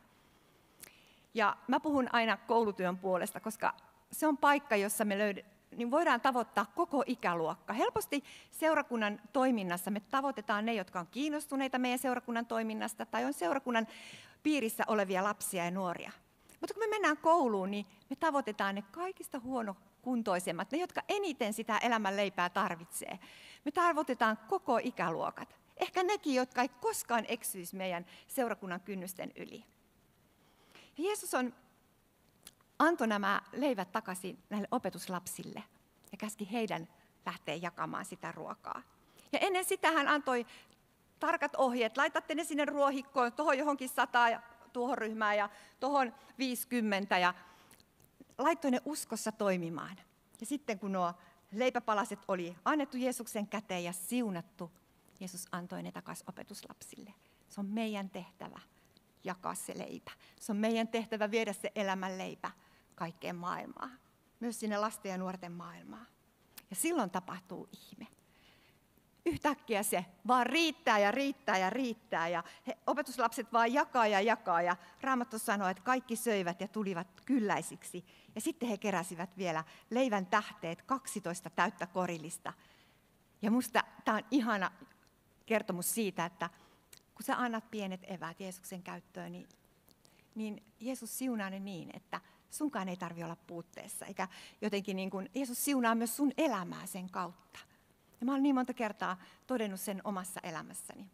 Ja mä puhun aina koulutyön puolesta, koska se on paikka, jossa me löydä, niin voidaan tavoittaa koko ikäluokka. Helposti seurakunnan toiminnassa me tavoitetaan ne, jotka on kiinnostuneita meidän seurakunnan toiminnasta tai on seurakunnan piirissä olevia lapsia ja nuoria. Mutta kun me mennään kouluun, niin me tavoitetaan ne kaikista huonokuntoisemmat, ne, jotka eniten sitä elämän leipää tarvitsee. Me tavoitetaan koko ikäluokat. Ehkä nekin, jotka ei koskaan eksyisi meidän seurakunnan kynnysten yli. Ja Jeesus on antoi nämä leivät takaisin näille opetuslapsille ja käski heidän lähteä jakamaan sitä ruokaa. Ja ennen sitä hän antoi tarkat ohjeet, laitatte ne sinne ruohikkoon, tuohon johonkin sataan ja tuohon ryhmään ja tuohon viisikymmentä ja laittoi ne uskossa toimimaan. Ja sitten kun nuo leipäpalaset oli annettu Jeesuksen käteen ja siunattu, Jeesus antoi ne takaisin opetuslapsille. Se on meidän tehtävä jakaa se leipä. Se on meidän tehtävä viedä se elämän leipä kaikkeen maailmaan, myös sinne lasten ja nuorten maailmaan. Ja silloin tapahtuu ihme. Yhtäkkiä se vaan riittää ja riittää ja riittää ja he, opetuslapset vaan jakaa ja jakaa ja Raamattu sanoo, että kaikki söivät ja tulivat kylläisiksi. Ja sitten he keräsivät vielä leivän tähteet, kaksitoista täyttä korillista. Ja musta tämä on ihana kertomus siitä, että kun sä annat pienet eväät Jeesuksen käyttöön, niin, niin Jeesus siunaa ne niin, että sunkaan ei tarvitse olla puutteessa. Eikä jotenkin niin kuin Jeesus siunaa myös sun elämää sen kautta. Ja mä olen niin monta kertaa todennut sen omassa elämässäni.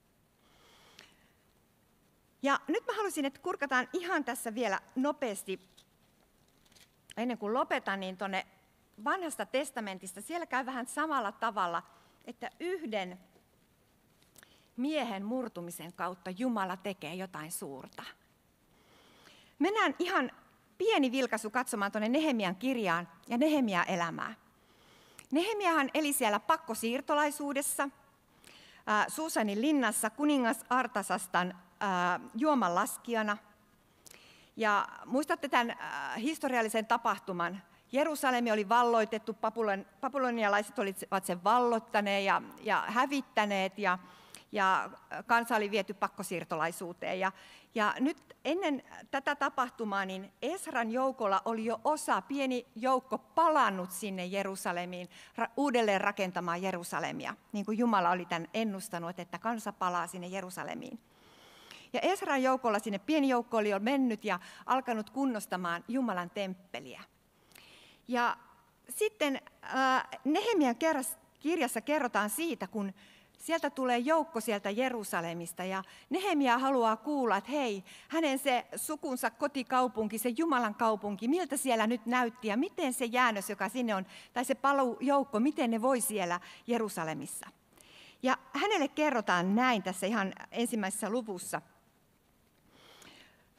Ja nyt mä haluaisin, että kurkataan ihan tässä vielä nopeasti, ennen kuin lopetan, niin tuonne vanhasta testamentista. Siellä käy vähän samalla tavalla, että yhden miehen murtumisen kautta Jumala tekee jotain suurta. Mennään ihan pieni vilkaisu katsomaan tuonne Nehemian kirjaan ja Nehemian elämää. Nehemiahan eli siellä pakkosiirtolaisuudessa, äh, Suusanin linnassa kuningas Artasastan äh, juomanlaskijana. Ja muistatte tämän äh, historiallisen tapahtuman. Jerusalemi oli valloitettu, Babylon, babylonialaiset olivat sen valloittaneet ja, ja hävittäneet ja, ja kansa oli viety pakkosiirtolaisuuteen. Ja, ja nyt ennen tätä tapahtumaa niin Esran joukolla oli jo osa, pieni joukko palannut sinne Jerusalemiin, ra, uudelleen rakentamaan Jerusalemia, niin kuin Jumala oli tämän ennustanut, että kansa palaa sinne Jerusalemiin. Ja Esran joukolla sinne pieni joukko oli jo mennyt ja alkanut kunnostamaan Jumalan temppeliä. Ja sitten äh, Nehemian kirjassa kerrotaan siitä, kun sieltä tulee joukko sieltä Jerusalemista ja Nehemia haluaa kuulla, että hei, hänen se sukunsa kotikaupunki, se Jumalan kaupunki, miltä siellä nyt näytti ja miten se jäännös, joka sinne on, tai se palujoukko, miten ne voi siellä Jerusalemissa. Ja hänelle kerrotaan näin tässä ihan ensimmäisessä luvussa.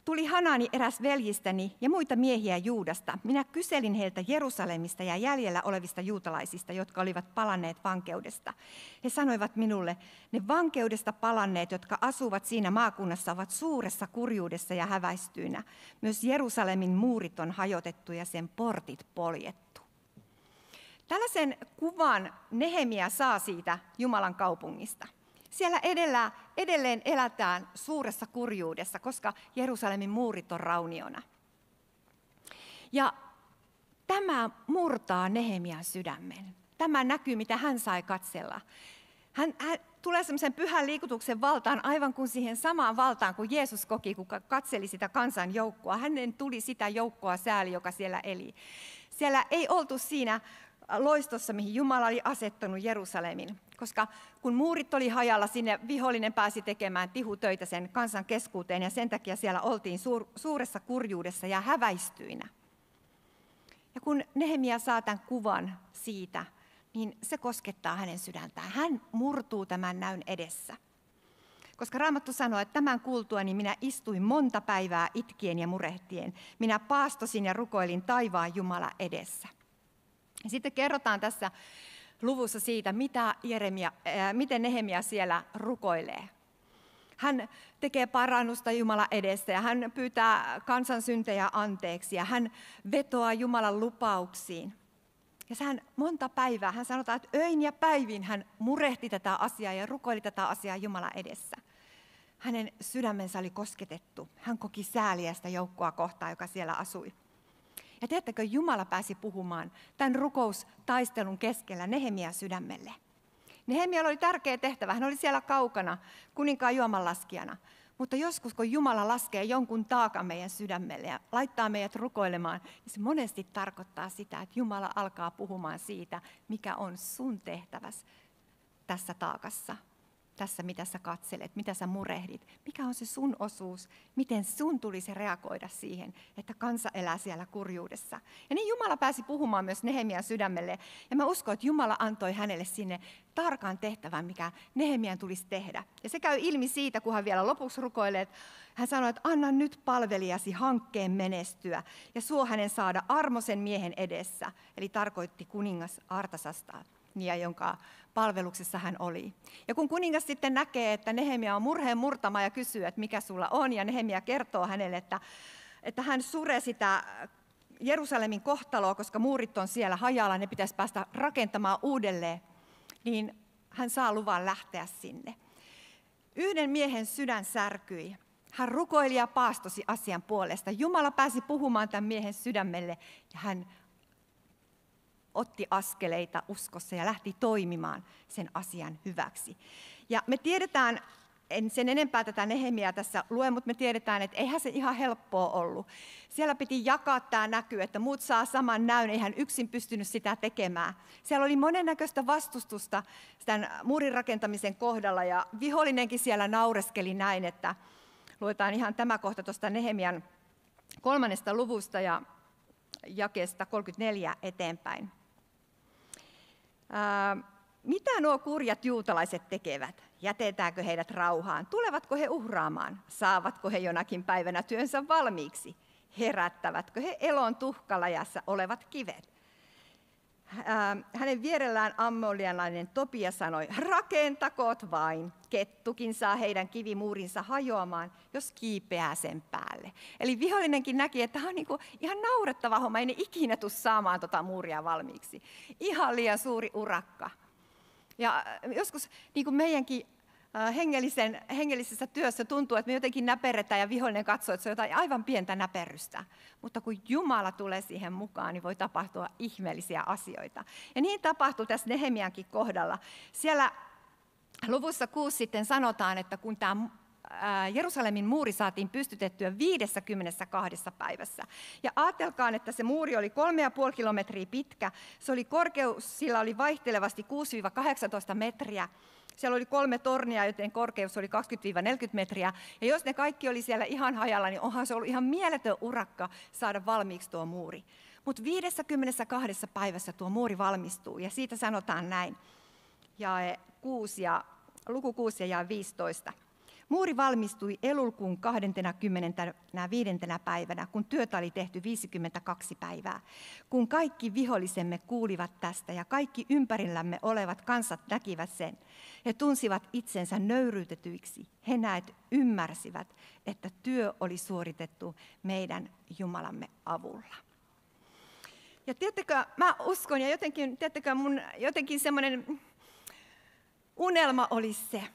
tuli Hanani eräs veljistäni ja muita miehiä Juudasta. Minä kyselin heiltä Jerusalemista ja jäljellä olevista juutalaisista, jotka olivat palanneet vankeudesta. He sanoivat minulle, ne vankeudesta palanneet, jotka asuvat siinä maakunnassa, ovat suuressa kurjuudessa ja häväistyinä. Myös Jerusalemin muurit on hajotettu ja sen portit poljettu. Tällaisen kuvan Nehemia saa siitä Jumalan kaupungista. Siellä edellä, edelleen elätään suuressa kurjuudessa, koska Jerusalemin muurit on rauniona. Ja tämä murtaa Nehemian sydämen. Tämä näkyy, mitä hän sai katsella. Hän, hän tulee semmoisen pyhän liikutuksen valtaan, aivan kuin siihen samaan valtaan kuin Jeesus koki, kun katseli sitä kansan joukkoa. Hänen tuli sitä joukkoa sääli, joka siellä eli. Siellä ei oltu siinä loistossa, mihin Jumala oli asettanut Jerusalemin. Koska kun muurit oli hajalla, sinne vihollinen pääsi tekemään tihutöitä sen kansan keskuuteen, ja sen takia siellä oltiin suur, suuressa kurjuudessa ja häväistyinä. Ja kun Nehemia saa tämän kuvan siitä, niin se koskettaa hänen sydäntään. Hän murtuu tämän näyn edessä. Koska Raamattu sanoo, että tämän kuultuani minä istuin monta päivää itkien ja murehtien. Minä paastosin ja rukoilin taivaan Jumala edessä. Ja sitten kerrotaan tässä luvussa siitä, mitä Jeremia, ää, miten Nehemia siellä rukoilee. Hän tekee parannusta Jumalan edessä ja hän pyytää kansan syntejä anteeksi ja hän vetoaa Jumalan lupauksiin. Ja hän monta päivää, hän sanotaan, että öin ja päivin hän murehti tätä asiaa ja rukoili tätä asiaa Jumalan edessä. Hänen sydämensä oli kosketettu. Hän koki sääliä sitä joukkoa kohtaan, joka siellä asui. Ja tiedättekö, Jumala pääsi puhumaan tämän rukoustaistelun keskellä Nehemian sydämelle. Nehemialla oli tärkeä tehtävä, hän oli siellä kaukana kuninkaan juomanlaskijana. Mutta joskus, kun Jumala laskee jonkun taakan meidän sydämelle ja laittaa meidät rukoilemaan, niin se monesti tarkoittaa sitä, että Jumala alkaa puhumaan siitä, mikä on sun tehtäväsi tässä taakassa. Tässä, mitä sä katselet, mitä sä murehdit, mikä on se sun osuus, miten sun tulisi reagoida siihen, että kansa elää siellä kurjuudessa. Ja niin Jumala pääsi puhumaan myös Nehemian sydämelle, ja mä uskon, että Jumala antoi hänelle sinne tarkan tehtävän, mikä Nehemian tulisi tehdä. Ja se käy ilmi siitä, kun hän vielä lopuksi rukoilee, että hän sanoi, että anna nyt palvelijasi hankkeen menestyä, ja suo hänen saada armosen miehen edessä, eli tarkoitti kuningas Artasasta, ja jonka palveluksessa hän oli. Ja kun kuningas sitten näkee, että Nehemia on murheen murtama ja kysyy, että mikä sulla on, ja Nehemia kertoo hänelle, että, että hän suree sitä Jerusalemin kohtaloa, koska muurit on siellä hajalla, ne pitäisi päästä rakentamaan uudelleen, niin hän saa luvan lähteä sinne. Yhden miehen sydän särkyi. Hän rukoili ja paastosi asian puolesta. Jumala pääsi puhumaan tämän miehen sydämelle, ja hän otti askeleita uskossa ja lähti toimimaan sen asian hyväksi. Ja me tiedetään, en sen enempää tätä Nehemiaa tässä lue, mutta me tiedetään, että eihän se ihan helppoa ollut. Siellä piti jakaa tämä näky, että muut saa saman näyn, ei hän yksin pystynyt sitä tekemään. Siellä oli monennäköistä vastustusta tämän muurin rakentamisen kohdalla, ja vihollinenkin siellä naureskeli näin, että luetaan ihan tämä kohta tuosta Nehemian kolmannesta luvusta ja jakeesta kolmekymmentäneljä eteenpäin. Ää, mitä nuo kurjat juutalaiset tekevät? Jätetäänkö heidät rauhaan? Tulevatko he uhraamaan? Saavatko he jonakin päivänä työnsä valmiiksi? Herättävätkö he elon tuhkalajassa olevat kivet? Ää, hänen vierellään ammonialainen Tobia sanoi, rakentakoot vain, kettukin saa heidän kivimuurinsa hajoamaan, jos kiipeää sen päälle. Eli vihollinenkin näki, että tämä on niin kuin ihan naurettava homma, ei ne ikinä tule saamaan tuota muuria valmiiksi. Ihan liian suuri urakka. Ja joskus niin kuin meidänkin hengellisen, hengellisessä työssä tuntuu, että me jotenkin näperretään ja vihollinen katsoo, että se on jotain aivan pientä näperrystä. Mutta kun Jumala tulee siihen mukaan, niin voi tapahtua ihmeellisiä asioita. Ja niin tapahtui tässä Nehemiankin kohdalla. Siellä luvussa kuusi sitten sanotaan, että kun tämä Jerusalemin muuri saatiin pystytettyä viidessäkymmenessäkahdessa päivässä. Ja ajatelkaan, että se muuri oli kolme ja puoli kilometriä pitkä. Se oli korkeus, sillä oli vaihtelevasti kuusi kahdeksantoista metriä. Siellä oli kolme tornia, joten korkeus oli kaksikymmentä neljäkymmentä metriä. Ja jos ne kaikki oli siellä ihan hajalla, niin onhan se ollut ihan mieletön urakka saada valmiiksi tuo muuri. Mutta viidessäkymmenessäkahdessa päivässä tuo muuri valmistuu, ja siitä sanotaan näin. Ja kuusi ja, luku kuusi ja viisitoista. Muuri valmistui Elulkuun kahdeskymmenesviides päivänä, kun työtä oli tehty viisikymmentäkaksi päivää. Kun kaikki vihollisemme kuulivat tästä ja kaikki ympärillämme olevat kansat näkivät sen, he tunsivat itsensä nöyryytetyiksi. He näet ymmärsivät, että työ oli suoritettu meidän Jumalamme avulla. Ja tiedättekö, mä uskon ja jotenkin, tiedättekö, mun jotenkin semmoinen unelma olisi se,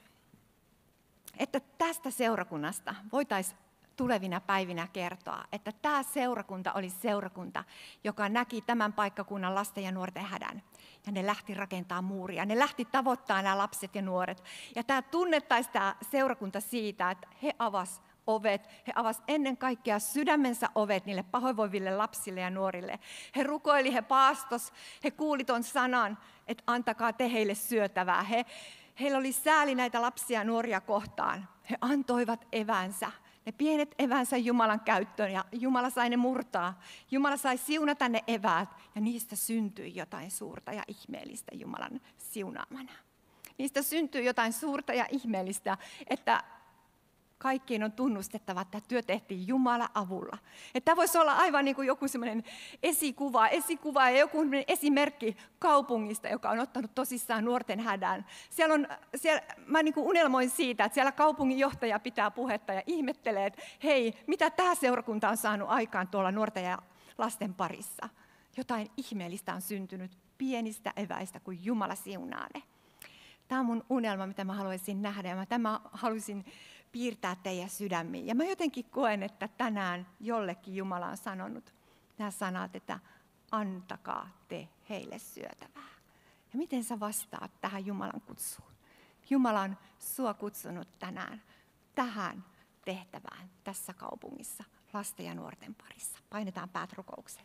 että tästä seurakunnasta voitaisiin tulevina päivinä kertoa, että tämä seurakunta oli seurakunta, joka näki tämän paikkakunnan lasten ja nuorten hädän. Ja ne lähti rakentamaan muuria, ne lähti tavoittamaan nämä lapset ja nuoret. Ja tämä tunnettaisiin tämä seurakunta siitä, että he avas ovet, he avas ennen kaikkea sydämensä ovet niille pahoinvoiville lapsille ja nuorille. He rukoili, he paastos, he kuuli ton sanan, että antakaa te heille syötävää. He, heillä oli sääli näitä lapsia ja nuoria kohtaan. He antoivat evänsä, ne pienet evänsä Jumalan käyttöön ja Jumala sai ne murtaa. Jumala sai siunata ne eväät ja niistä syntyi jotain suurta ja ihmeellistä Jumalan siunaamana. Niistä syntyi jotain suurta ja ihmeellistä, että kaikkien on tunnustettava, että työ tehtiin Jumalan avulla. Että tämä voisi olla aivan niin kuin joku semmoinen esikuva, esikuva ja joku esimerkki kaupungista, joka on ottanut tosissaan nuorten hädän. Siellä on, siellä, mä niin kuin unelmoin siitä, että siellä kaupungin johtaja pitää puhetta ja ihmettelee, että hei, mitä tämä seurakunta on saanut aikaan tuolla nuorten ja lasten parissa. Jotain ihmeellistä on syntynyt pienistä eväistä, kun Jumala siunaa ne. Tämä on mun unelma, mitä mä haluaisin nähdä ja mä tämä haluaisin piirtää teidän sydämiin. Ja mä jotenkin koen, että tänään jollekin Jumala on sanonut nämä sanat, että antakaa te heille syötävää. Ja miten sä vastaat tähän Jumalan kutsuun? Jumala on sua kutsunut tänään tähän tehtävään tässä kaupungissa lasten ja nuorten parissa. Painetaan päät rukoukseen.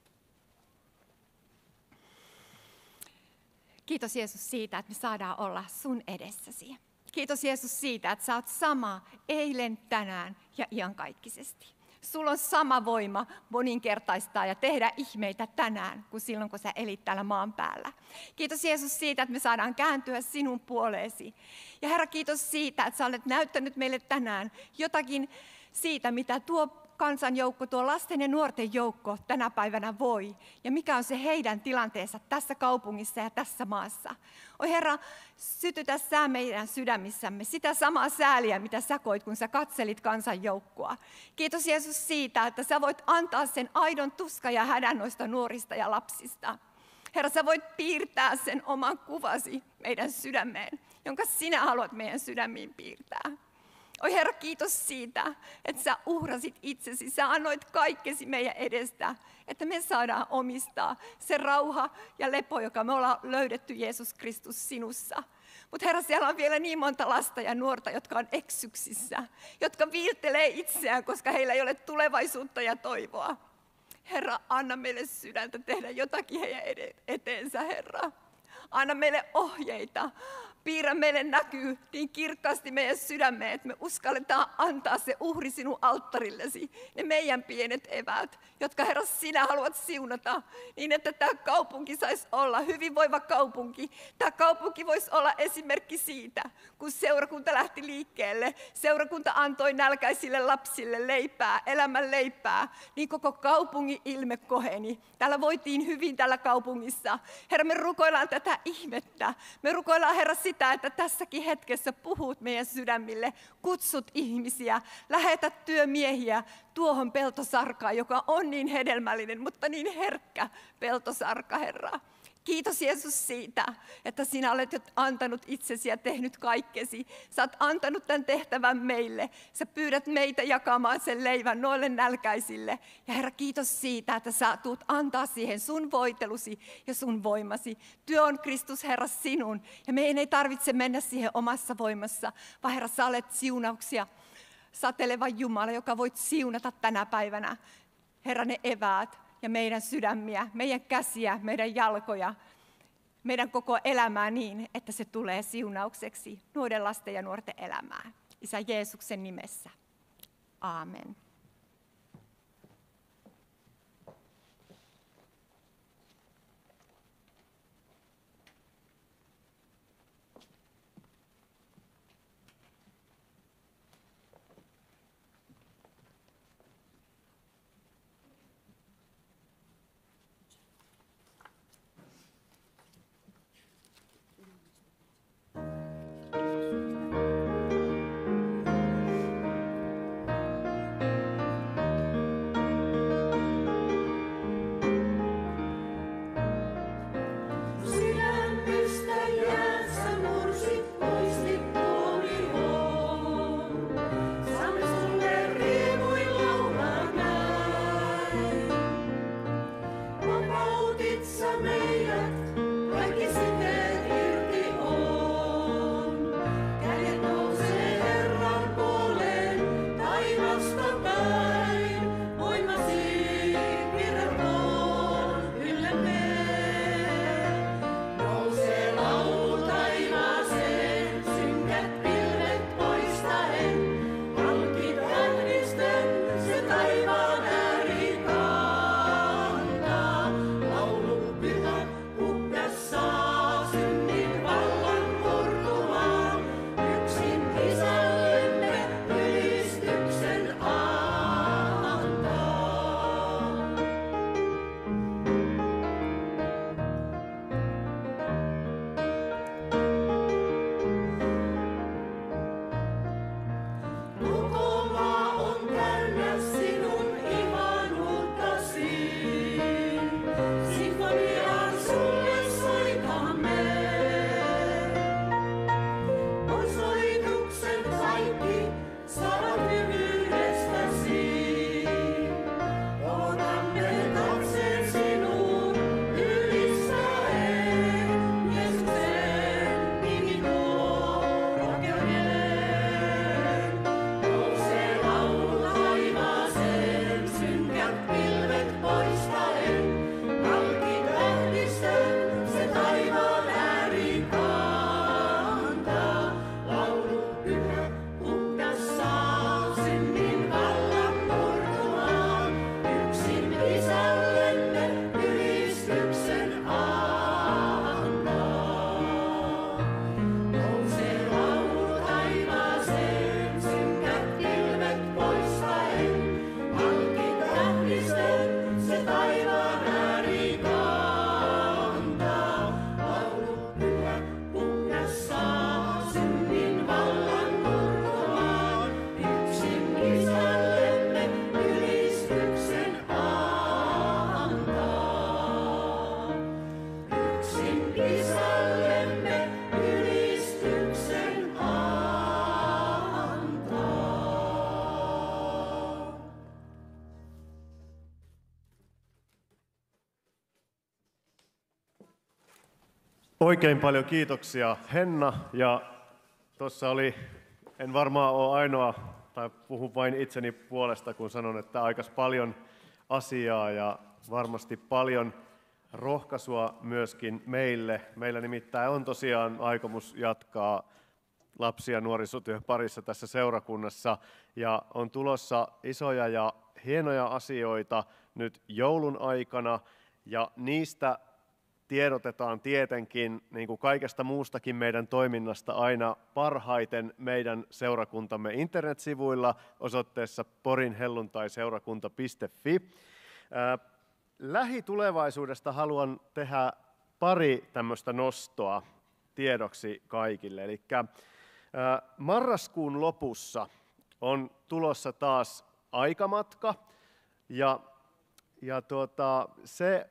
Kiitos Jeesus siitä, että me saadaan olla sun edessäsi. Kiitos Jeesus siitä, että sä oot sama eilen, tänään ja iankaikkisesti. Sulla on sama voima moninkertaistaa ja tehdä ihmeitä tänään kuin silloin, kun sä elit täällä maan päällä. Kiitos Jeesus siitä, että me saadaan kääntyä sinun puoleesi. Ja Herra, kiitos siitä, että sä olet näyttänyt meille tänään jotakin siitä, mitä tuo kansanjoukko, tuo lasten ja nuorten joukko tänä päivänä voi. Ja mikä on se heidän tilanteensa tässä kaupungissa ja tässä maassa. Oi Herra, sytytä sä meidän sydämissämme sitä samaa sääliä, mitä sä koit, kun sä katselit kansanjoukkoa. Kiitos Jeesus siitä, että sä voit antaa sen aidon tuska ja hädän noista nuorista ja lapsista. Herra, sä voit piirtää sen oman kuvasi meidän sydämeen, jonka sinä haluat meidän sydämiin piirtää. Oi Herra, kiitos siitä, että sä uhrasit itsesi, sä annoit kaikkesi meidän edestä, että me saadaan omistaa se rauha ja lepo, joka me ollaan löydetty Jeesus Kristus sinussa. Mutta Herra, siellä on vielä niin monta lasta ja nuorta, jotka on eksyksissä, jotka viiltelee itseään, koska heillä ei ole tulevaisuutta ja toivoa. Herra, anna meille sydäntä tehdä jotakin heidän eteensä, Herra. Anna meille ohjeita. Piirrä meille näkyy niin kirkkaasti meidän sydämeen, että me uskalletaan antaa se uhri sinun alttarillesi, ne meidän pienet eväät, jotka Herra sinä haluat siunata, niin että tämä kaupunki saisi olla hyvinvoiva kaupunki. Tämä kaupunki voisi olla esimerkki siitä, kun seurakunta lähti liikkeelle, seurakunta antoi nälkäisille lapsille leipää, elämän leipää, niin koko kaupungin ilme koheni. Täällä voitiin hyvin tällä kaupungissa. Herra, me rukoillaan tätä ihmettä. Me rukoillaan, Herra, sitä, että tässäkin hetkessä puhut meidän sydämille, kutsut ihmisiä, lähetät työmiehiä tuohon peltosarkaan, joka on niin hedelmällinen, mutta niin herkkä peltosarka, Herra. Kiitos Jeesus siitä, että sinä olet jo antanut itsesi ja tehnyt kaikkesi. Sä oot antanut tämän tehtävän meille. Sä pyydät meitä jakamaan sen leivän noille nälkäisille. Ja Herra, kiitos siitä, että sä tuut antaa siihen sun voitelusi ja sun voimasi. Työ on Kristus, Herra, sinun. Ja meidän ei tarvitse mennä siihen omassa voimassa, vaan Herra, sä olet siunauksia sateleva Jumala, joka voit siunata tänä päivänä. Herra, ne eväät. Ja meidän sydämiä, meidän käsiä, meidän jalkoja, meidän koko elämää niin, että se tulee siunaukseksi nuorten lasten ja nuorten elämään. Isä Jeesuksen nimessä. Aamen. missä meidät kaikki siteet irti on. Kädet nousee Herran puoleen, taivasta päin, voimasi virratkoon yllemme. Nousee laulu taivaaseen, synkät pilvet poistaen, halki tähdisten se taivaan ääri kantaa. Laulu pyhä puhdas saa synnin vallan murtumaan, yksin isällemme ylistyksen antaa. Koko maa on täynnä sinun ihanuuttasi. Sinfoniaan sulle soitamme. Osoituksen kaikki saavat hyvyydestäsi. Otamme katseen sinuun ylistäen. Jeesuksen nimi tuo rohkeuden. Nousee laulu taivaaseen, synkät pilvet poistaen. Halki tähdistön se taivaan ääri kantaa. Laulu pyhä puhdas saa synnin vallan murtumaan. Yksin isällemme ylistyksen antaa. Nousee laulu taivaaseen, synkät pilvet poistaen. Halki tähdistön se taivaan ääri kantaa. Laulu pyhä puhdas saa synnin vallan murtumaan. Yksin isällemme ylistyksen antaa. Yksin isällemme ylistyksen antaa. Oikein paljon kiitoksia Henna, ja tuossa oli, en varmaan ole ainoa, tai puhun vain itseni puolesta, kun sanon, että aika paljon asiaa ja varmasti paljon rohkaisua myöskin meille. Meillä nimittäin on tosiaan aikomus jatkaa lapsi- ja nuorisotyön parissa tässä seurakunnassa, ja on tulossa isoja ja hienoja asioita nyt joulun aikana, ja niistä tiedotetaan tietenkin, niin kuin kaikesta muustakin meidän toiminnasta, aina parhaiten meidän seurakuntamme internetsivuilla osoitteessa porinhelluntaiseurakunta piste fi. Ää, Lähitulevaisuudesta haluan tehdä pari tämmöistä nostoa tiedoksi kaikille. Eli ää, marraskuun lopussa on tulossa taas aikamatka, ja, ja tuota, se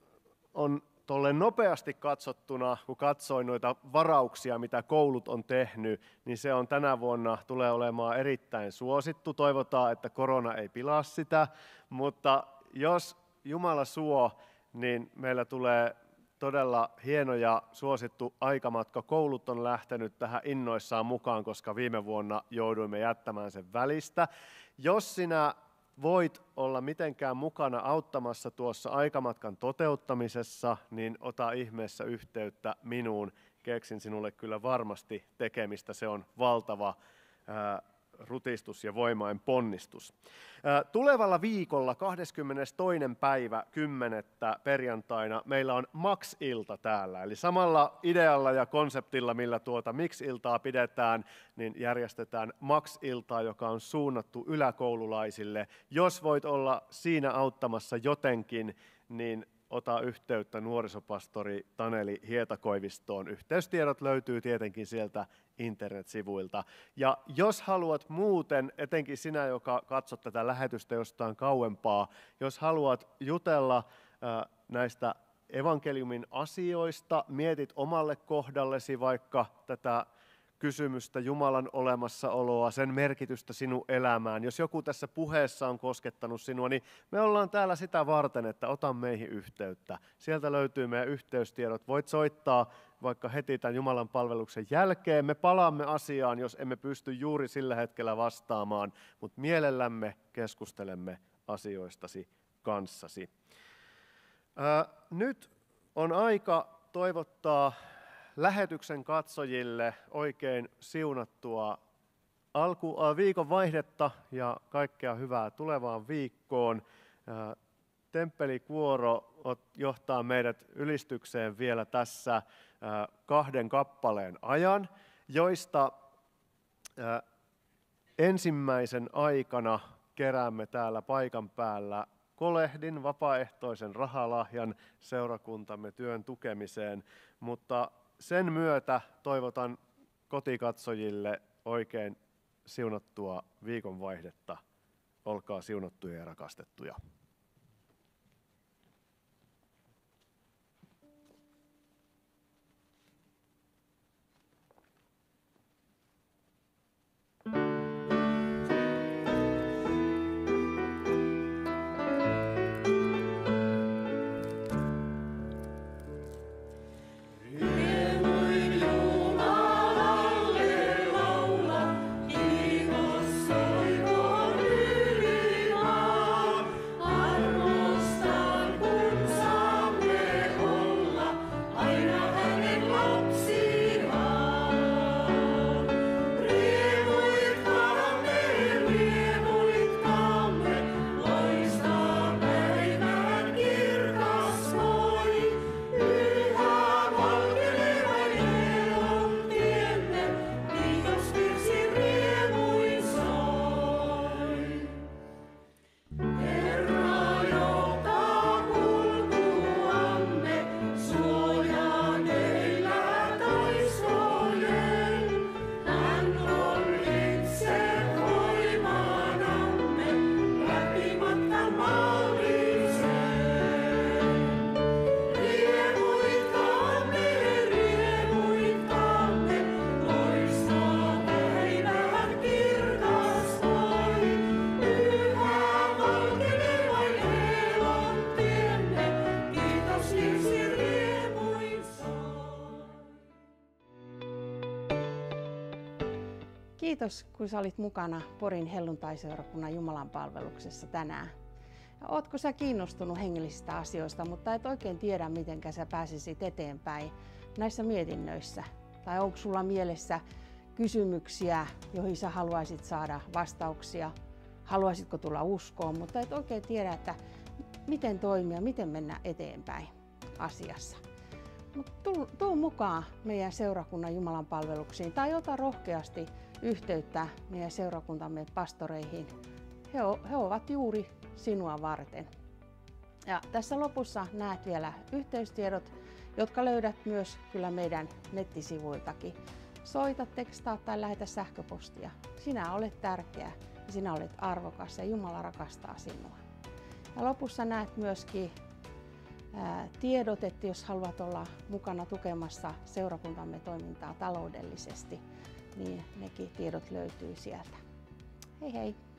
on tolleen nopeasti katsottuna, kun katsoin noita varauksia, mitä koulut on tehnyt, niin se on tänä vuonna tulee olemaan erittäin suosittu. Toivotaan, että korona ei pilaa sitä, mutta jos Jumala suo, niin meillä tulee todella hieno ja suosittu aikamatka. Koulut on lähtenyt tähän innoissaan mukaan, koska viime vuonna jouduimme jättämään sen välistä. Jos sinä voit olla mitenkään mukana auttamassa tuossa aikamatkan toteuttamisessa, niin ota ihmeessä yhteyttä minuun. Keksin sinulle kyllä varmasti tekemistä. Se on valtava ää, rutistus ja voimain ponnistus. Ää, tulevalla viikolla kahdeskymmenestoinen päivä kymmenettä perjantaina meillä on Max-ilta täällä. Eli samalla idealla ja konseptilla, millä tuota Mix-iltaa pidetään, niin järjestetään Max-iltaa, joka on suunnattu yläkoululaisille. Jos voit olla siinä auttamassa jotenkin, niin ota yhteyttä nuorisopastori Taneli Hietakoivistoon. Yhteystiedot löytyy tietenkin sieltä internetsivuilta. Ja jos haluat muuten, etenkin sinä, joka katsot tätä lähetystä jostain kauempaa, jos haluat jutella äh, näistä evankeliumin asioista, mietit omalle kohdallesi vaikka tätä kysymystä, Jumalan olemassaoloa, sen merkitystä sinun elämään. Jos joku tässä puheessa on koskettanut sinua, niin me ollaan täällä sitä varten, että ota meihin yhteyttä. Sieltä löytyy meidän yhteystiedot. Voit soittaa vaikka heti tämän Jumalan palveluksen jälkeen. Me palaamme asiaan, jos emme pysty juuri sillä hetkellä vastaamaan, mutta mielellämme keskustelemme asioistasi kanssasi. Ää, nyt on aika toivottaa lähetyksen katsojille oikein siunattua alku, äh, viikon vaihdetta ja kaikkea hyvää tulevaan viikkoon. Äh, temppelikuoro johtaa meidät ylistykseen vielä tässä äh, kahden kappaleen ajan, joista äh, ensimmäisen aikana keräämme täällä paikan päällä kolehdin, vapaaehtoisen rahalahjan seurakuntamme työn tukemiseen, mutta sen myötä toivotan kotikatsojille oikein siunattua viikonvaihdetta. Olkaa siunattuja ja rakastettuja. Kiitos, kun sä olit mukana Porin helluntaiseurakunnan Jumalan palveluksessa tänään. Ootko sä kiinnostunut hengellisistä asioista, mutta et oikein tiedä, miten sä pääsisit eteenpäin näissä mietinnöissä? Tai onko sulla mielessä kysymyksiä, joihin sä haluaisit saada vastauksia? Haluaisitko tulla uskoon, mutta et oikein tiedä, että miten toimia, miten mennä eteenpäin asiassa. Mut tuu, tuu mukaan meidän seurakunnan Jumalan palveluksiin tai ota rohkeasti yhteyttä meidän seurakuntamme pastoreihin. He, o, he ovat juuri sinua varten. Ja tässä lopussa näet vielä yhteystiedot, jotka löydät myös kyllä meidän nettisivuiltakin. Soita, tekstaa tai lähetä sähköpostia. Sinä olet tärkeä ja sinä olet arvokas ja Jumala rakastaa sinua. Ja lopussa näet myöskin ää, tiedot, että jos haluat olla mukana tukemassa seurakuntamme toimintaa taloudellisesti, niin nekin tiedot löytyy sieltä. Hei hei!